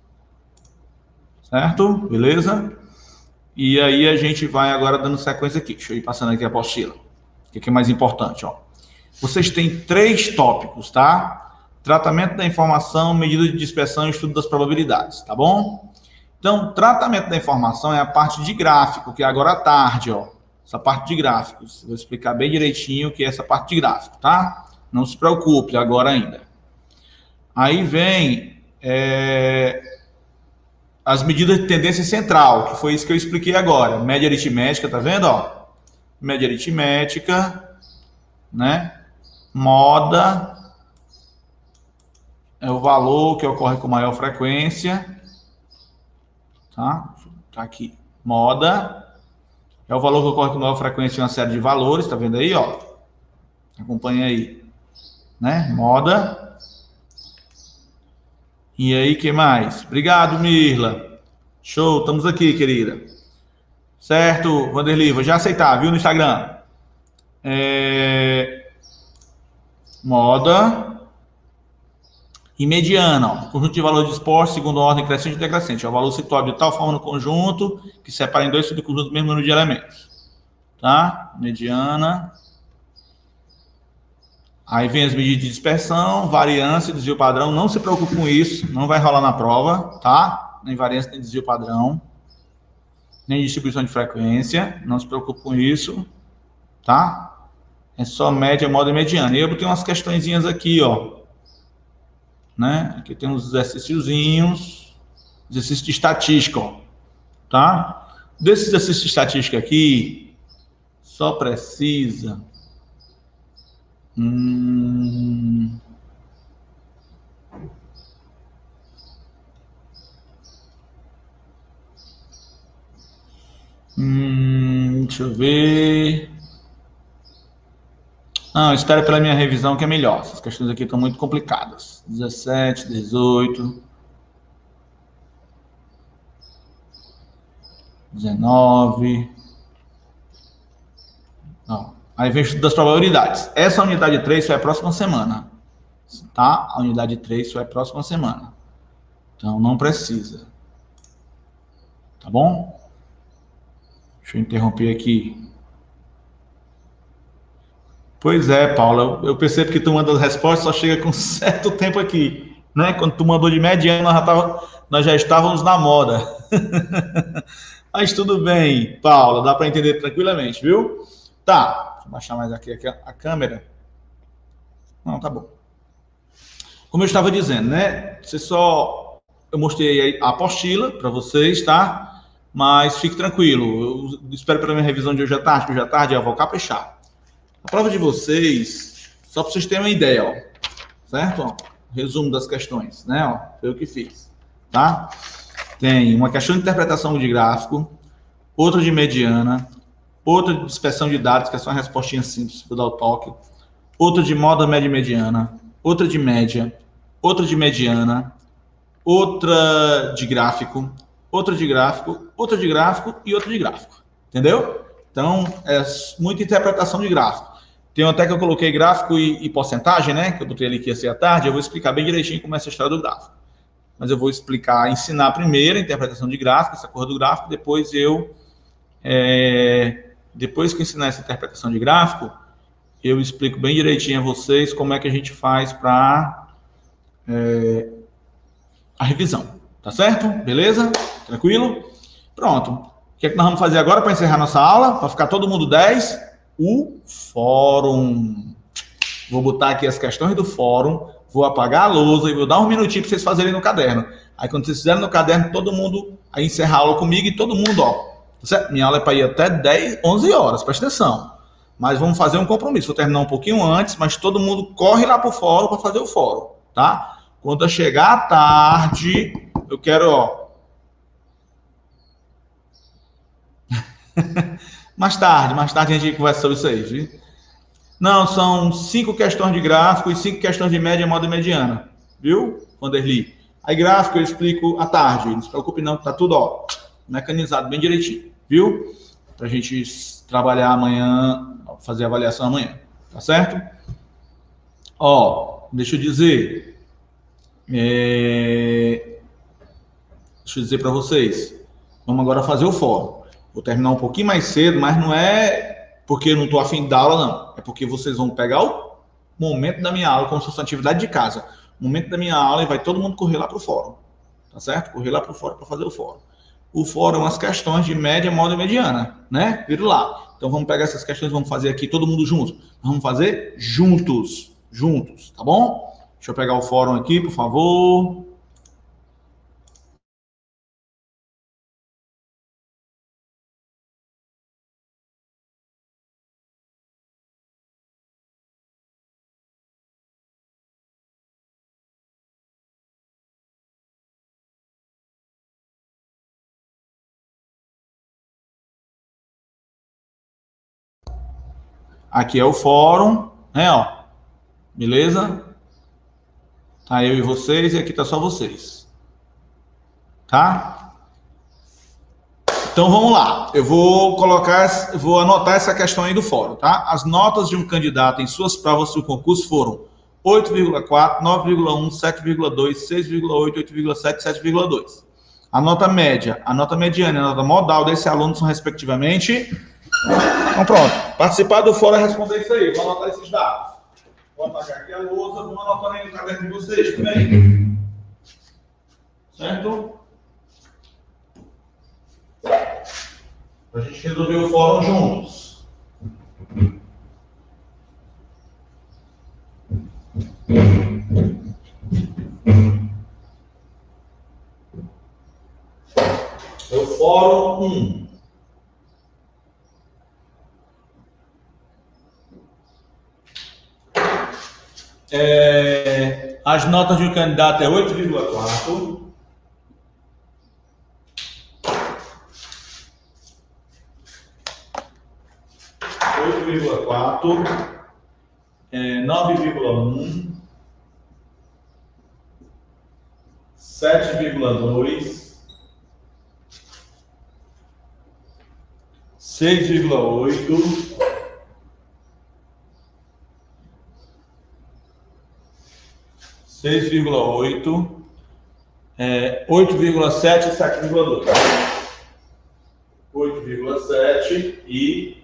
Speaker 1: Certo? Beleza? E aí a gente vai agora dando sequência aqui. Deixa eu ir passando aqui a apostila. O que é mais importante, ó? Vocês têm três tópicos, tá? Tratamento da informação, medida de dispersão e estudo das probabilidades, tá bom? Então, tratamento da informação é a parte de gráfico, que é agora à tarde, ó. Essa parte de gráficos. Vou explicar bem direitinho o que é essa parte de gráfico, tá? Não se preocupe agora ainda. Aí vem é, as medidas de tendência central, que foi isso que eu expliquei agora. Média aritmética, tá vendo? Ó? Média aritmética, né? Moda é o valor que ocorre com maior frequência. Tá? Tá aqui. Moda é o valor que ocorre com maior frequência em uma série de valores, tá vendo aí, ó? Acompanha aí, né? Moda. E aí, que mais? Obrigado, Mirla. Show, estamos aqui, querida. Certo, Vanderlei, vou já aceitar, viu, no Instagram. É... Moda e mediana, ó. Conjunto de valores de esporte, segundo ordem crescente e decrescente. É o valor situado de tal forma no conjunto que separa em dois subconjuntos o mesmo número de elementos. Tá? Mediana. Aí vem as medidas de dispersão, variância, desvio padrão. Não se preocupe com isso, não vai rolar na prova, tá? Nem variância, nem desvio padrão. Nem distribuição de frequência, não se preocupe com isso, tá? É só média, moda e mediana. E eu botei umas questõezinhas aqui, ó. Né? Aqui tem uns exercíciozinhos, exercício de estatística, ó. Tá? Desse exercício de estatística aqui, só precisa... Hum... Hum, deixa eu ver. Não, espera pela minha revisão que é melhor. Essas questões aqui estão muito complicadas. dezessete, dezoito, dezenove. Não. Aí vem o estudo das probabilidades. Essa unidade três só é a próxima semana. Tá? A unidade três só é a próxima semana. Então não precisa. Tá bom? Deixa eu interromper aqui. Pois é, Paula, eu percebo que tu manda as respostas, só chega com certo tempo aqui, né? Quando tu mandou de mediano, nós já, tava, nós já estávamos na moda. Mas tudo bem, Paula, dá para entender tranquilamente, viu? Tá, deixa eu baixar mais aqui, aqui a câmera. Não, tá bom. Como eu estava dizendo, né? Você só... Eu mostrei aí a apostila para vocês, tá? Mas fique tranquilo, eu espero pela minha revisão de hoje à tarde, que hoje à tarde eu vou caprichar. A prova de vocês, só para vocês terem uma ideia, ó, certo? Ó, resumo das questões, né? Ó, foi o que fiz, tá? Tem uma questão de interpretação de gráfico, outra de mediana, outra de dispersão de dados, que é só uma respostinha simples, vou dar o toque, outra de moda, média e mediana, outra de média, outra de mediana, outra de gráfico, outra de gráfico, outra de gráfico e outra de gráfico, entendeu? Então, é muita interpretação de gráfico. Tem até que eu coloquei gráfico e, e porcentagem, né? Que eu botei ali que ia ser à tarde. Eu vou explicar bem direitinho como é essa história do gráfico. Mas eu vou explicar, ensinar primeiro a interpretação de gráfico, essa cor do gráfico. Depois eu, é, depois que eu ensinar essa interpretação de gráfico, eu explico bem direitinho a vocês como é que a gente faz para é, a revisão. Tá certo? Beleza? Tranquilo? Pronto. O que é que nós vamos fazer agora para encerrar nossa aula? Para ficar todo mundo dez? O fórum. Vou botar aqui as questões do fórum, vou apagar a lousa e vou dar um minutinho para vocês fazerem no caderno. Aí quando vocês fizerem no caderno, todo mundo aí encerrar a aula comigo e todo mundo, ó. Certo? Minha aula é para ir até dez, onze horas, presta atenção. Mas vamos fazer um compromisso. Vou terminar um pouquinho antes, mas todo mundo corre lá para o fórum para fazer o fórum, tá? Quando eu chegar à tarde, eu quero, ó. mais tarde, mais tarde a gente conversa sobre isso aí, viu? Não, são cinco questões de gráfico e cinco questões de média, moda e mediana, viu, Vanderlei? Aí gráfico eu explico à tarde, não se preocupe não, tá tudo, ó, mecanizado bem direitinho, viu? Pra gente trabalhar amanhã, fazer a avaliação amanhã, tá certo? Ó, deixa eu dizer, é... deixa eu dizer para vocês, vamos agora fazer o fórum. Vou terminar um pouquinho mais cedo, mas não é porque eu não estou afim da aula, não. É porque vocês vão pegar o momento da minha aula como se fosse uma atividade de casa. O momento da minha aula e vai todo mundo correr lá para o fórum. Tá certo? Correr lá para o fórum para fazer o fórum. O fórum é umas questões de média, moda e mediana, né? Vira lá. Então vamos pegar essas questões e vamos fazer aqui todo mundo junto. Vamos fazer juntos, juntos, tá bom? Deixa eu pegar o fórum aqui, por favor. Aqui é o fórum, né, ó. Beleza? Tá eu e vocês, e aqui tá só vocês. Tá? Então vamos lá. Eu vou colocar, eu vou anotar essa questão aí do fórum, tá? As notas de um candidato em suas provas do concurso foram oito vírgula quatro, nove vírgula um, sete vírgula dois, seis vírgula oito, oito vírgula sete, sete vírgula dois. A nota média, a nota mediana e a nota modal desse aluno são respectivamente. Então pronto. Participar do fórum é responder isso aí. Vou anotar esses dados. Vou apagar aqui a lousa, vou anotar aí no caderno de vocês também. Certo? Para a gente resolver o fórum juntos. É o fórum um. É, as notas de um candidato é oito vírgula quatro. oito vírgula quatro. É, nove vírgula um. sete vírgula dois. seis vírgula oito. seis vírgula oito, é, oito vírgula sete e sete vírgula dois. oito vírgula sete e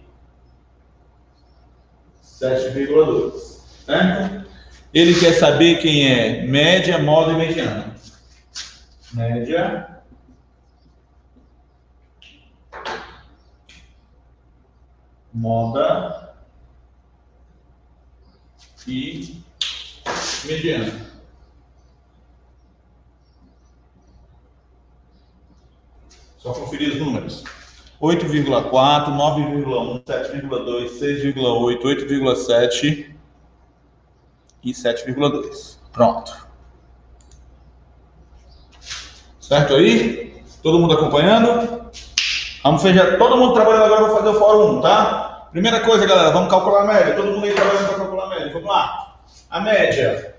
Speaker 1: sete vírgula dois. Certo? Ele quer saber quem é média, moda e mediana. Média, moda e mediana. Só conferir os números. oito vírgula quatro, nove vírgula um, sete vírgula dois, seis vírgula oito, oito vírgula sete e sete vírgula dois. Pronto. Certo aí? Todo mundo acompanhando? Vamos fazer, todo mundo trabalhando agora para fazer o fórum um, tá? Primeira coisa, galera, vamos calcular a média. Todo mundo aí trabalhando para calcular a média. Vamos lá. A média.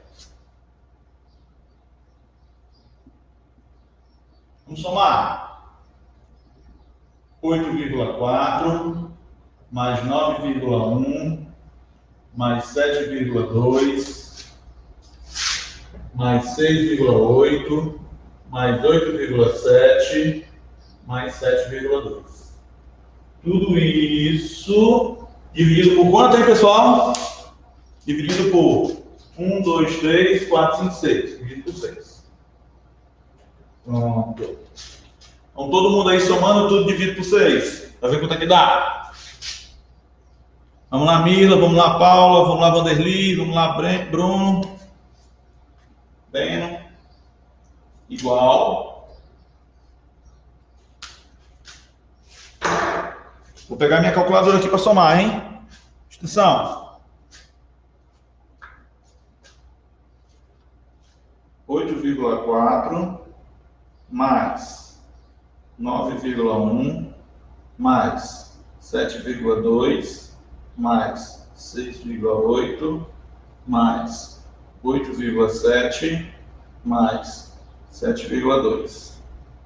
Speaker 1: Vamos somar. oito vírgula quatro mais nove vírgula um mais sete vírgula dois mais seis vírgula oito mais oito vírgula sete mais sete vírgula dois. Tudo isso dividido por quanto aí, pessoal? Dividido por um, dois, três, quatro, cinco, seis. Dividido por seis. Pronto. Então, todo mundo aí somando, tudo dividido por seis. Para ver quanto é que dá. Vamos lá, Mila. Vamos lá, Paula. Vamos lá, Vanderly. Vamos lá, Bruno. Beno. Igual. Vou pegar minha calculadora aqui para somar, hein? Atenção. oito vírgula quatro mais nove vírgula um mais sete vírgula dois mais seis vírgula oito mais oito vírgula sete mais sete vírgula dois.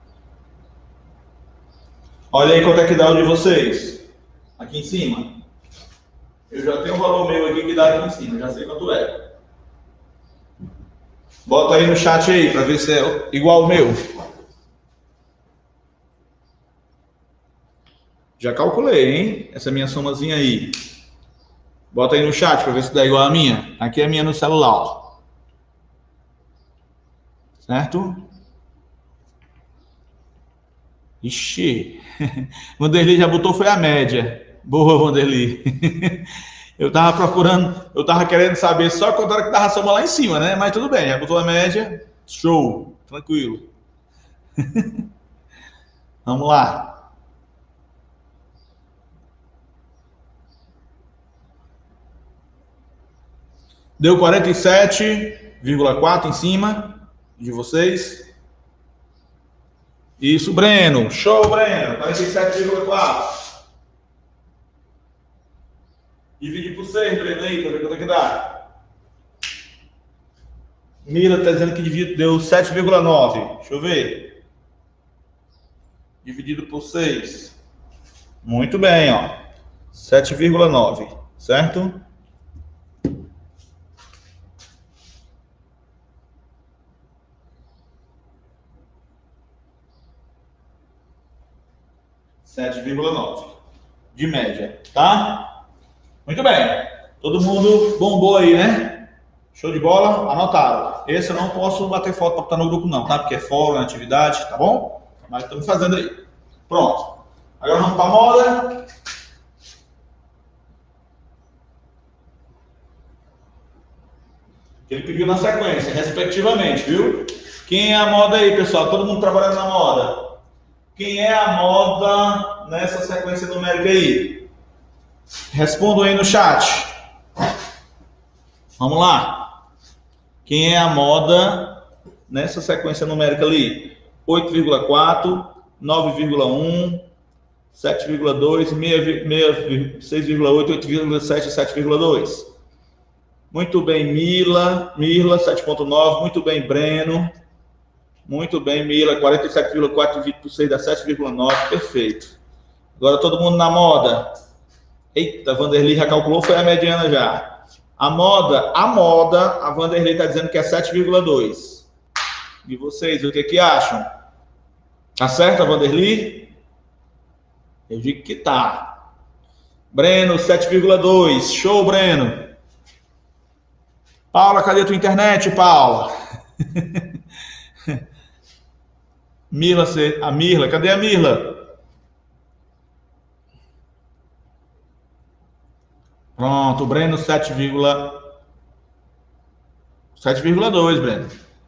Speaker 1: Olha aí quanto é que dá o de vocês. Aqui em cima. Eu já tenho um valor meu aqui que dá aqui em cima. Já sei quanto é. Bota aí no chat aí para ver se é igual ao meu. Já calculei, hein? Essa minha somazinha aí. Bota aí no chat para ver se dá igual a minha. Aqui é a minha no celular, ó. Certo? Ixi. Vanderly já botou, foi a média. Boa, Vanderly. Eu tava procurando, eu tava querendo saber só quanto era que dava a soma lá em cima, né? Mas tudo bem, já botou a média, show, tranquilo. Vamos lá. Deu quarenta e sete vírgula quatro em cima de vocês. Isso, Breno. Show, Breno. quarenta e sete vírgula quatro. Divide por seis, Breno, aí, pra ver quanto é que dá. Mira está dizendo que divide, deu sete vírgula nove. Deixa eu ver. Dividido por seis. Muito bem, ó. sete vírgula nove, certo? sete vírgula nove de média, tá? Muito bem. Todo mundo bombou aí, né? Show de bola? Anotaram. Esse eu não posso bater foto para botar no grupo não, tá? Porque é fórum, é atividade, tá bom? Mas estamos fazendo aí. Pronto. Agora vamos para a moda. Ele pediu na sequência, respectivamente, viu? Quem é a moda aí, pessoal? Todo mundo trabalhando na moda. Quem é a moda nessa sequência numérica aí? Respondam aí no chat. Vamos lá. Quem é a moda nessa sequência numérica ali? oito vírgula quatro, nove vírgula um, sete vírgula dois, seis vírgula oito, oito vírgula sete, sete vírgula dois. Muito bem, Mila. Mirla, sete vírgula nove. Muito bem, Breno. Muito bem, Mila. quarenta e sete vírgula quatro dividido por seis dá sete vírgula nove. Perfeito. Agora todo mundo na moda. Eita, a Vanderlei já calculou, foi a mediana já. A moda, a moda, a Vanderlei está dizendo que é sete vírgula dois. E vocês, o que que acham? Tá certo a Vanderlei? Eu digo que tá. Breno, sete vírgula dois. Show, Breno. Paula, cadê a tua internet, Paula? Mirla, a Mirla, cadê a Mirla? Pronto, Breno, sete vírgula dois, Breno.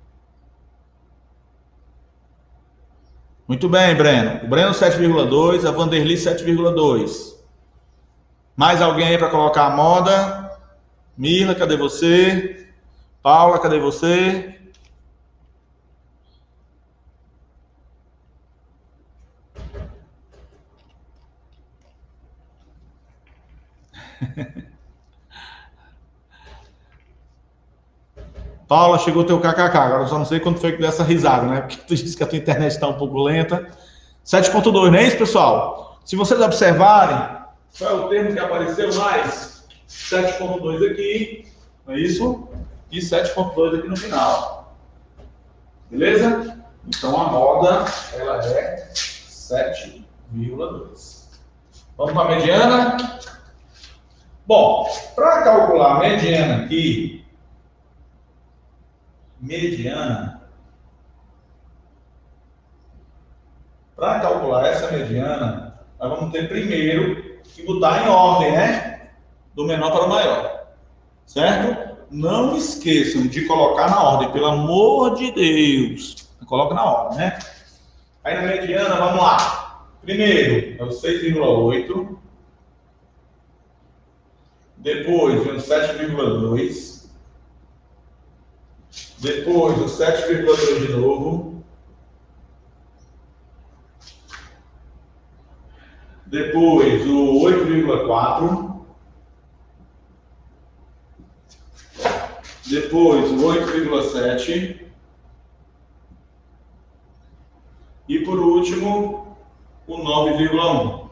Speaker 1: Muito bem, Breno. O Breno, sete vírgula dois, a Vanderlei, sete vírgula dois. Mais alguém aí para colocar a moda? Mirla, cadê você? Paula, cadê você? Paula, chegou o teu kkk. Agora eu só não sei quando foi que deu essa risada, né? Porque tu disse que a tua internet está um pouco lenta. sete ponto dois, não é isso, pessoal? Se vocês observarem, qual é o termo que apareceu mais? sete ponto dois aqui, não é isso? E sete ponto dois aqui no final. Beleza? Então a moda, ela é sete vírgula dois. Vamos para a mediana? Bom, para calcular a mediana aqui, mediana, para calcular essa mediana, nós vamos ter primeiro que botar em ordem, né? Do menor para o maior, certo? Não esqueçam de colocar na ordem, pelo amor de Deus. Coloca na ordem, né? Aí na mediana, vamos lá. Primeiro é o seis vírgula oito. Depois vem o sete vírgula dois. Depois o sete vírgula dois de novo. Depois o oito vírgula quatro. Depois o oito vírgula sete. E por último o nove vírgula um.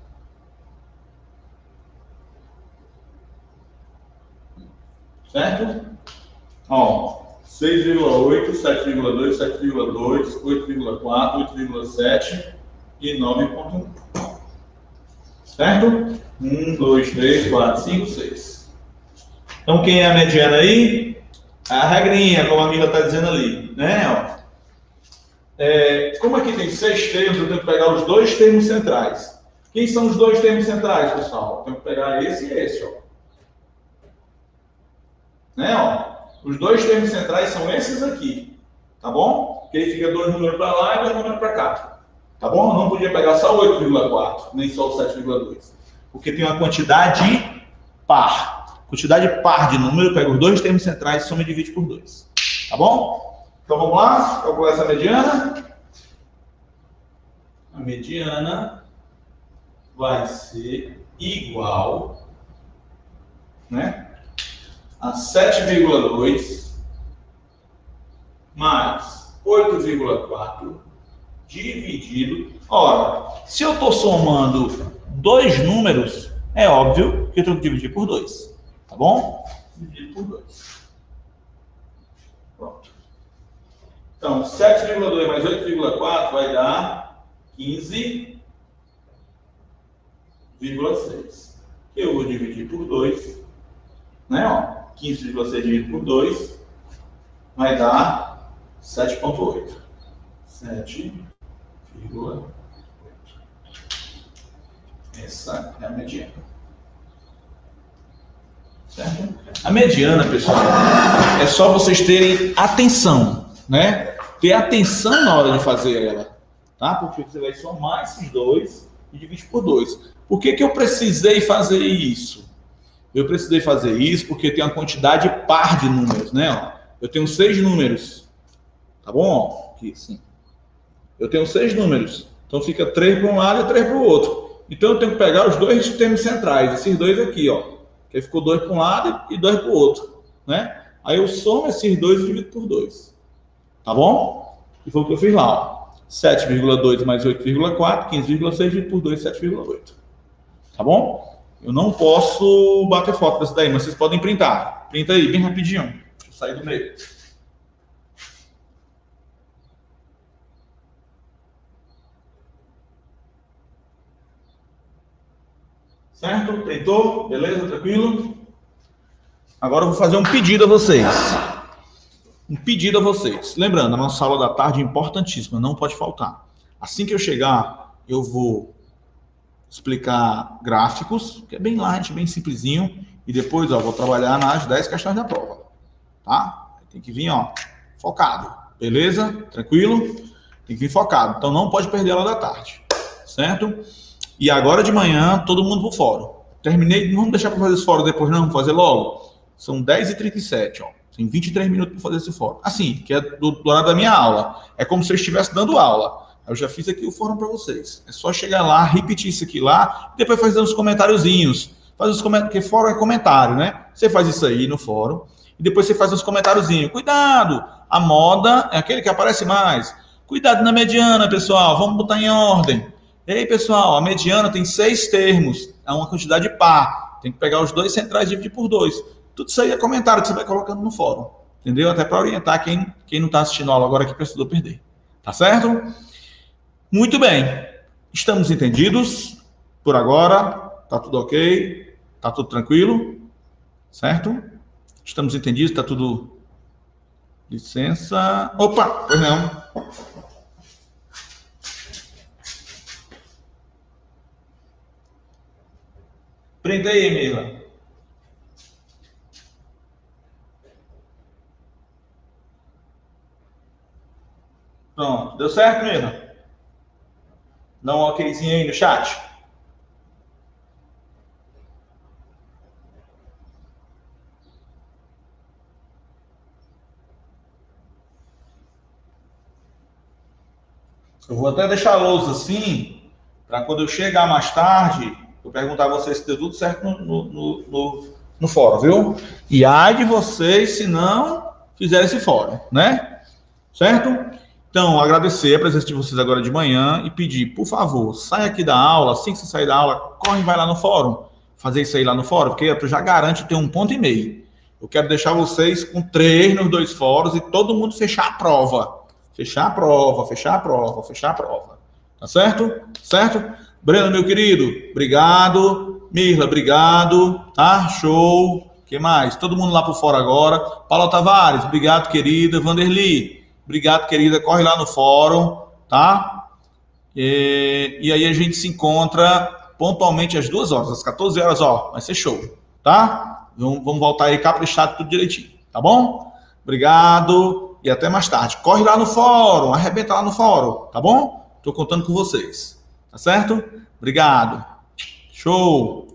Speaker 1: Certo? Ó, seis vírgula oito, sete vírgula dois, sete vírgula dois, oito vírgula quatro, oito vírgula sete e nove vírgula um. Certo? um, dois, três, quatro, cinco, seis. Então, quem é a mediana aí? A regrinha, como a Mila está dizendo ali, né? Ó. É, como aqui tem seis termos, eu tenho que pegar os dois termos centrais. Quem são os dois termos centrais, pessoal? Eu tenho que pegar esse e esse, ó. né? Ó, os dois termos centrais são esses aqui, tá bom? Que aí fica dois números para lá e dois números para cá, tá bom? Não podia pegar só o oito vírgula quatro, nem só o sete vírgula dois, porque tem uma quantidade par. Quantidade par de número, pega os dois termos centrais, soma e divide por dois, tá bom? Então vamos lá, calcular essa mediana. A mediana vai ser igual, né, a sete vírgula dois mais oito vírgula quatro dividido. Ora, se eu estou somando dois números, é óbvio que eu tenho que dividir por dois, tá bom? Dividido por dois. Pronto. Então, sete vírgula dois mais oito vírgula quatro vai dar quinze vírgula seis. Que eu vou dividir por dois, né? Ó, quinze vírgula seis dividido por dois vai dar sete vírgula oito. sete vírgula oito. Essa é a mediana. Certo? A mediana, pessoal, é só vocês terem atenção, né? Ter atenção na hora de fazer ela, tá? Porque você vai somar esses dois e divide por dois. Por que que eu precisei fazer isso? Eu precisei fazer isso porque tem uma quantidade par de números, né? Ó, eu tenho seis números, tá bom? Ó, aqui, sim. Eu tenho seis números, então fica três para um lado e três para o outro. Então eu tenho que pegar os dois termos centrais, esses dois aqui, ó. Que aí ficou dois para um lado e dois para o outro, né? Aí eu somo esses dois e divido por dois, tá bom? E foi o que eu fiz lá, ó. sete vírgula dois mais oito vírgula quatro, quinze vírgula seis dividido por dois, sete vírgula oito. Tá bom? Eu não posso bater foto dessa daí, mas vocês podem printar. Printa aí, bem rapidinho. Deixa eu sair do meio. Certo? Printou? Beleza? Tranquilo? Agora eu vou fazer um pedido a vocês. Um pedido a vocês. Lembrando, a nossa aula da tarde é importantíssima, não pode faltar. Assim que eu chegar, eu vou explicar gráficos, que é bem light, bem simplesinho, e depois, ó, vou trabalhar nas dez questões da prova, tá? Tem que vir, ó, focado, beleza? Tranquilo? Tem que vir focado, então não pode perder a aula da tarde, certo? E agora de manhã, todo mundo pro fórum. Terminei, não vamos deixar para fazer esse fórum depois não, vamos fazer logo. São dez e trinta e sete, ó. Tem vinte e três minutos para fazer esse fórum. Assim, que é do, do horário da minha aula. É como se eu estivesse dando aula. Eu já fiz aqui o fórum para vocês. É só chegar lá, repetir isso aqui lá, e depois fazer uns comentáriozinhos. Faz os comentários, porque fórum é comentário, né? Você faz isso aí no fórum, e depois você faz uns comentáriozinhos. Cuidado! A moda é aquele que aparece mais. Cuidado na mediana, pessoal. Vamos botar em ordem. Ei, pessoal, a mediana tem seis termos. É uma quantidade par. Tem que pegar os dois centrais e dividir por dois. Tudo isso aí é comentário que você vai colocando no fórum. Entendeu? Até para orientar quem, quem não está assistindo a aula agora que precisou perder. Tá certo? Muito bem, estamos entendidos por agora, tá tudo ok, tá tudo tranquilo, certo? Estamos entendidos, tá tudo... Licença... Opa, pois não. Prenda aí, Mila. Pronto, deu certo, Mila? Dá um okzinho aí no chat. Eu vou até deixar a lousa assim, para quando eu chegar mais tarde, eu perguntar a vocês se deu tudo certo no, no, no, no fórum, viu? E ai de vocês se não fizerem esse fórum, né? Certo? Então, agradecer a presença de vocês agora de manhã e pedir, por favor, saia aqui da aula, assim que você sair da aula, corre e vai lá no fórum, fazer isso aí lá no fórum, porque tu já garante ter um ponto e meio. Eu quero deixar vocês com três nos dois fóruns e todo mundo fechar a prova. Fechar a prova, fechar a prova, fechar a prova. Tá certo? Certo? Breno, meu querido, obrigado. Mirla, obrigado. Tá? Show. O que mais? Todo mundo lá por fora agora. Paula Tavares, obrigado, querida. Vanderly, obrigado, querida. Corre lá no fórum, tá? E, e aí a gente se encontra pontualmente às duas horas, às quatorze horas, ó. Vai ser show, tá? Vamos, vamos voltar aí caprichado tudo direitinho, tá bom? Obrigado e até mais tarde. Corre lá no fórum, arrebenta lá no fórum, tá bom? Tô contando com vocês, tá certo? Obrigado. Show!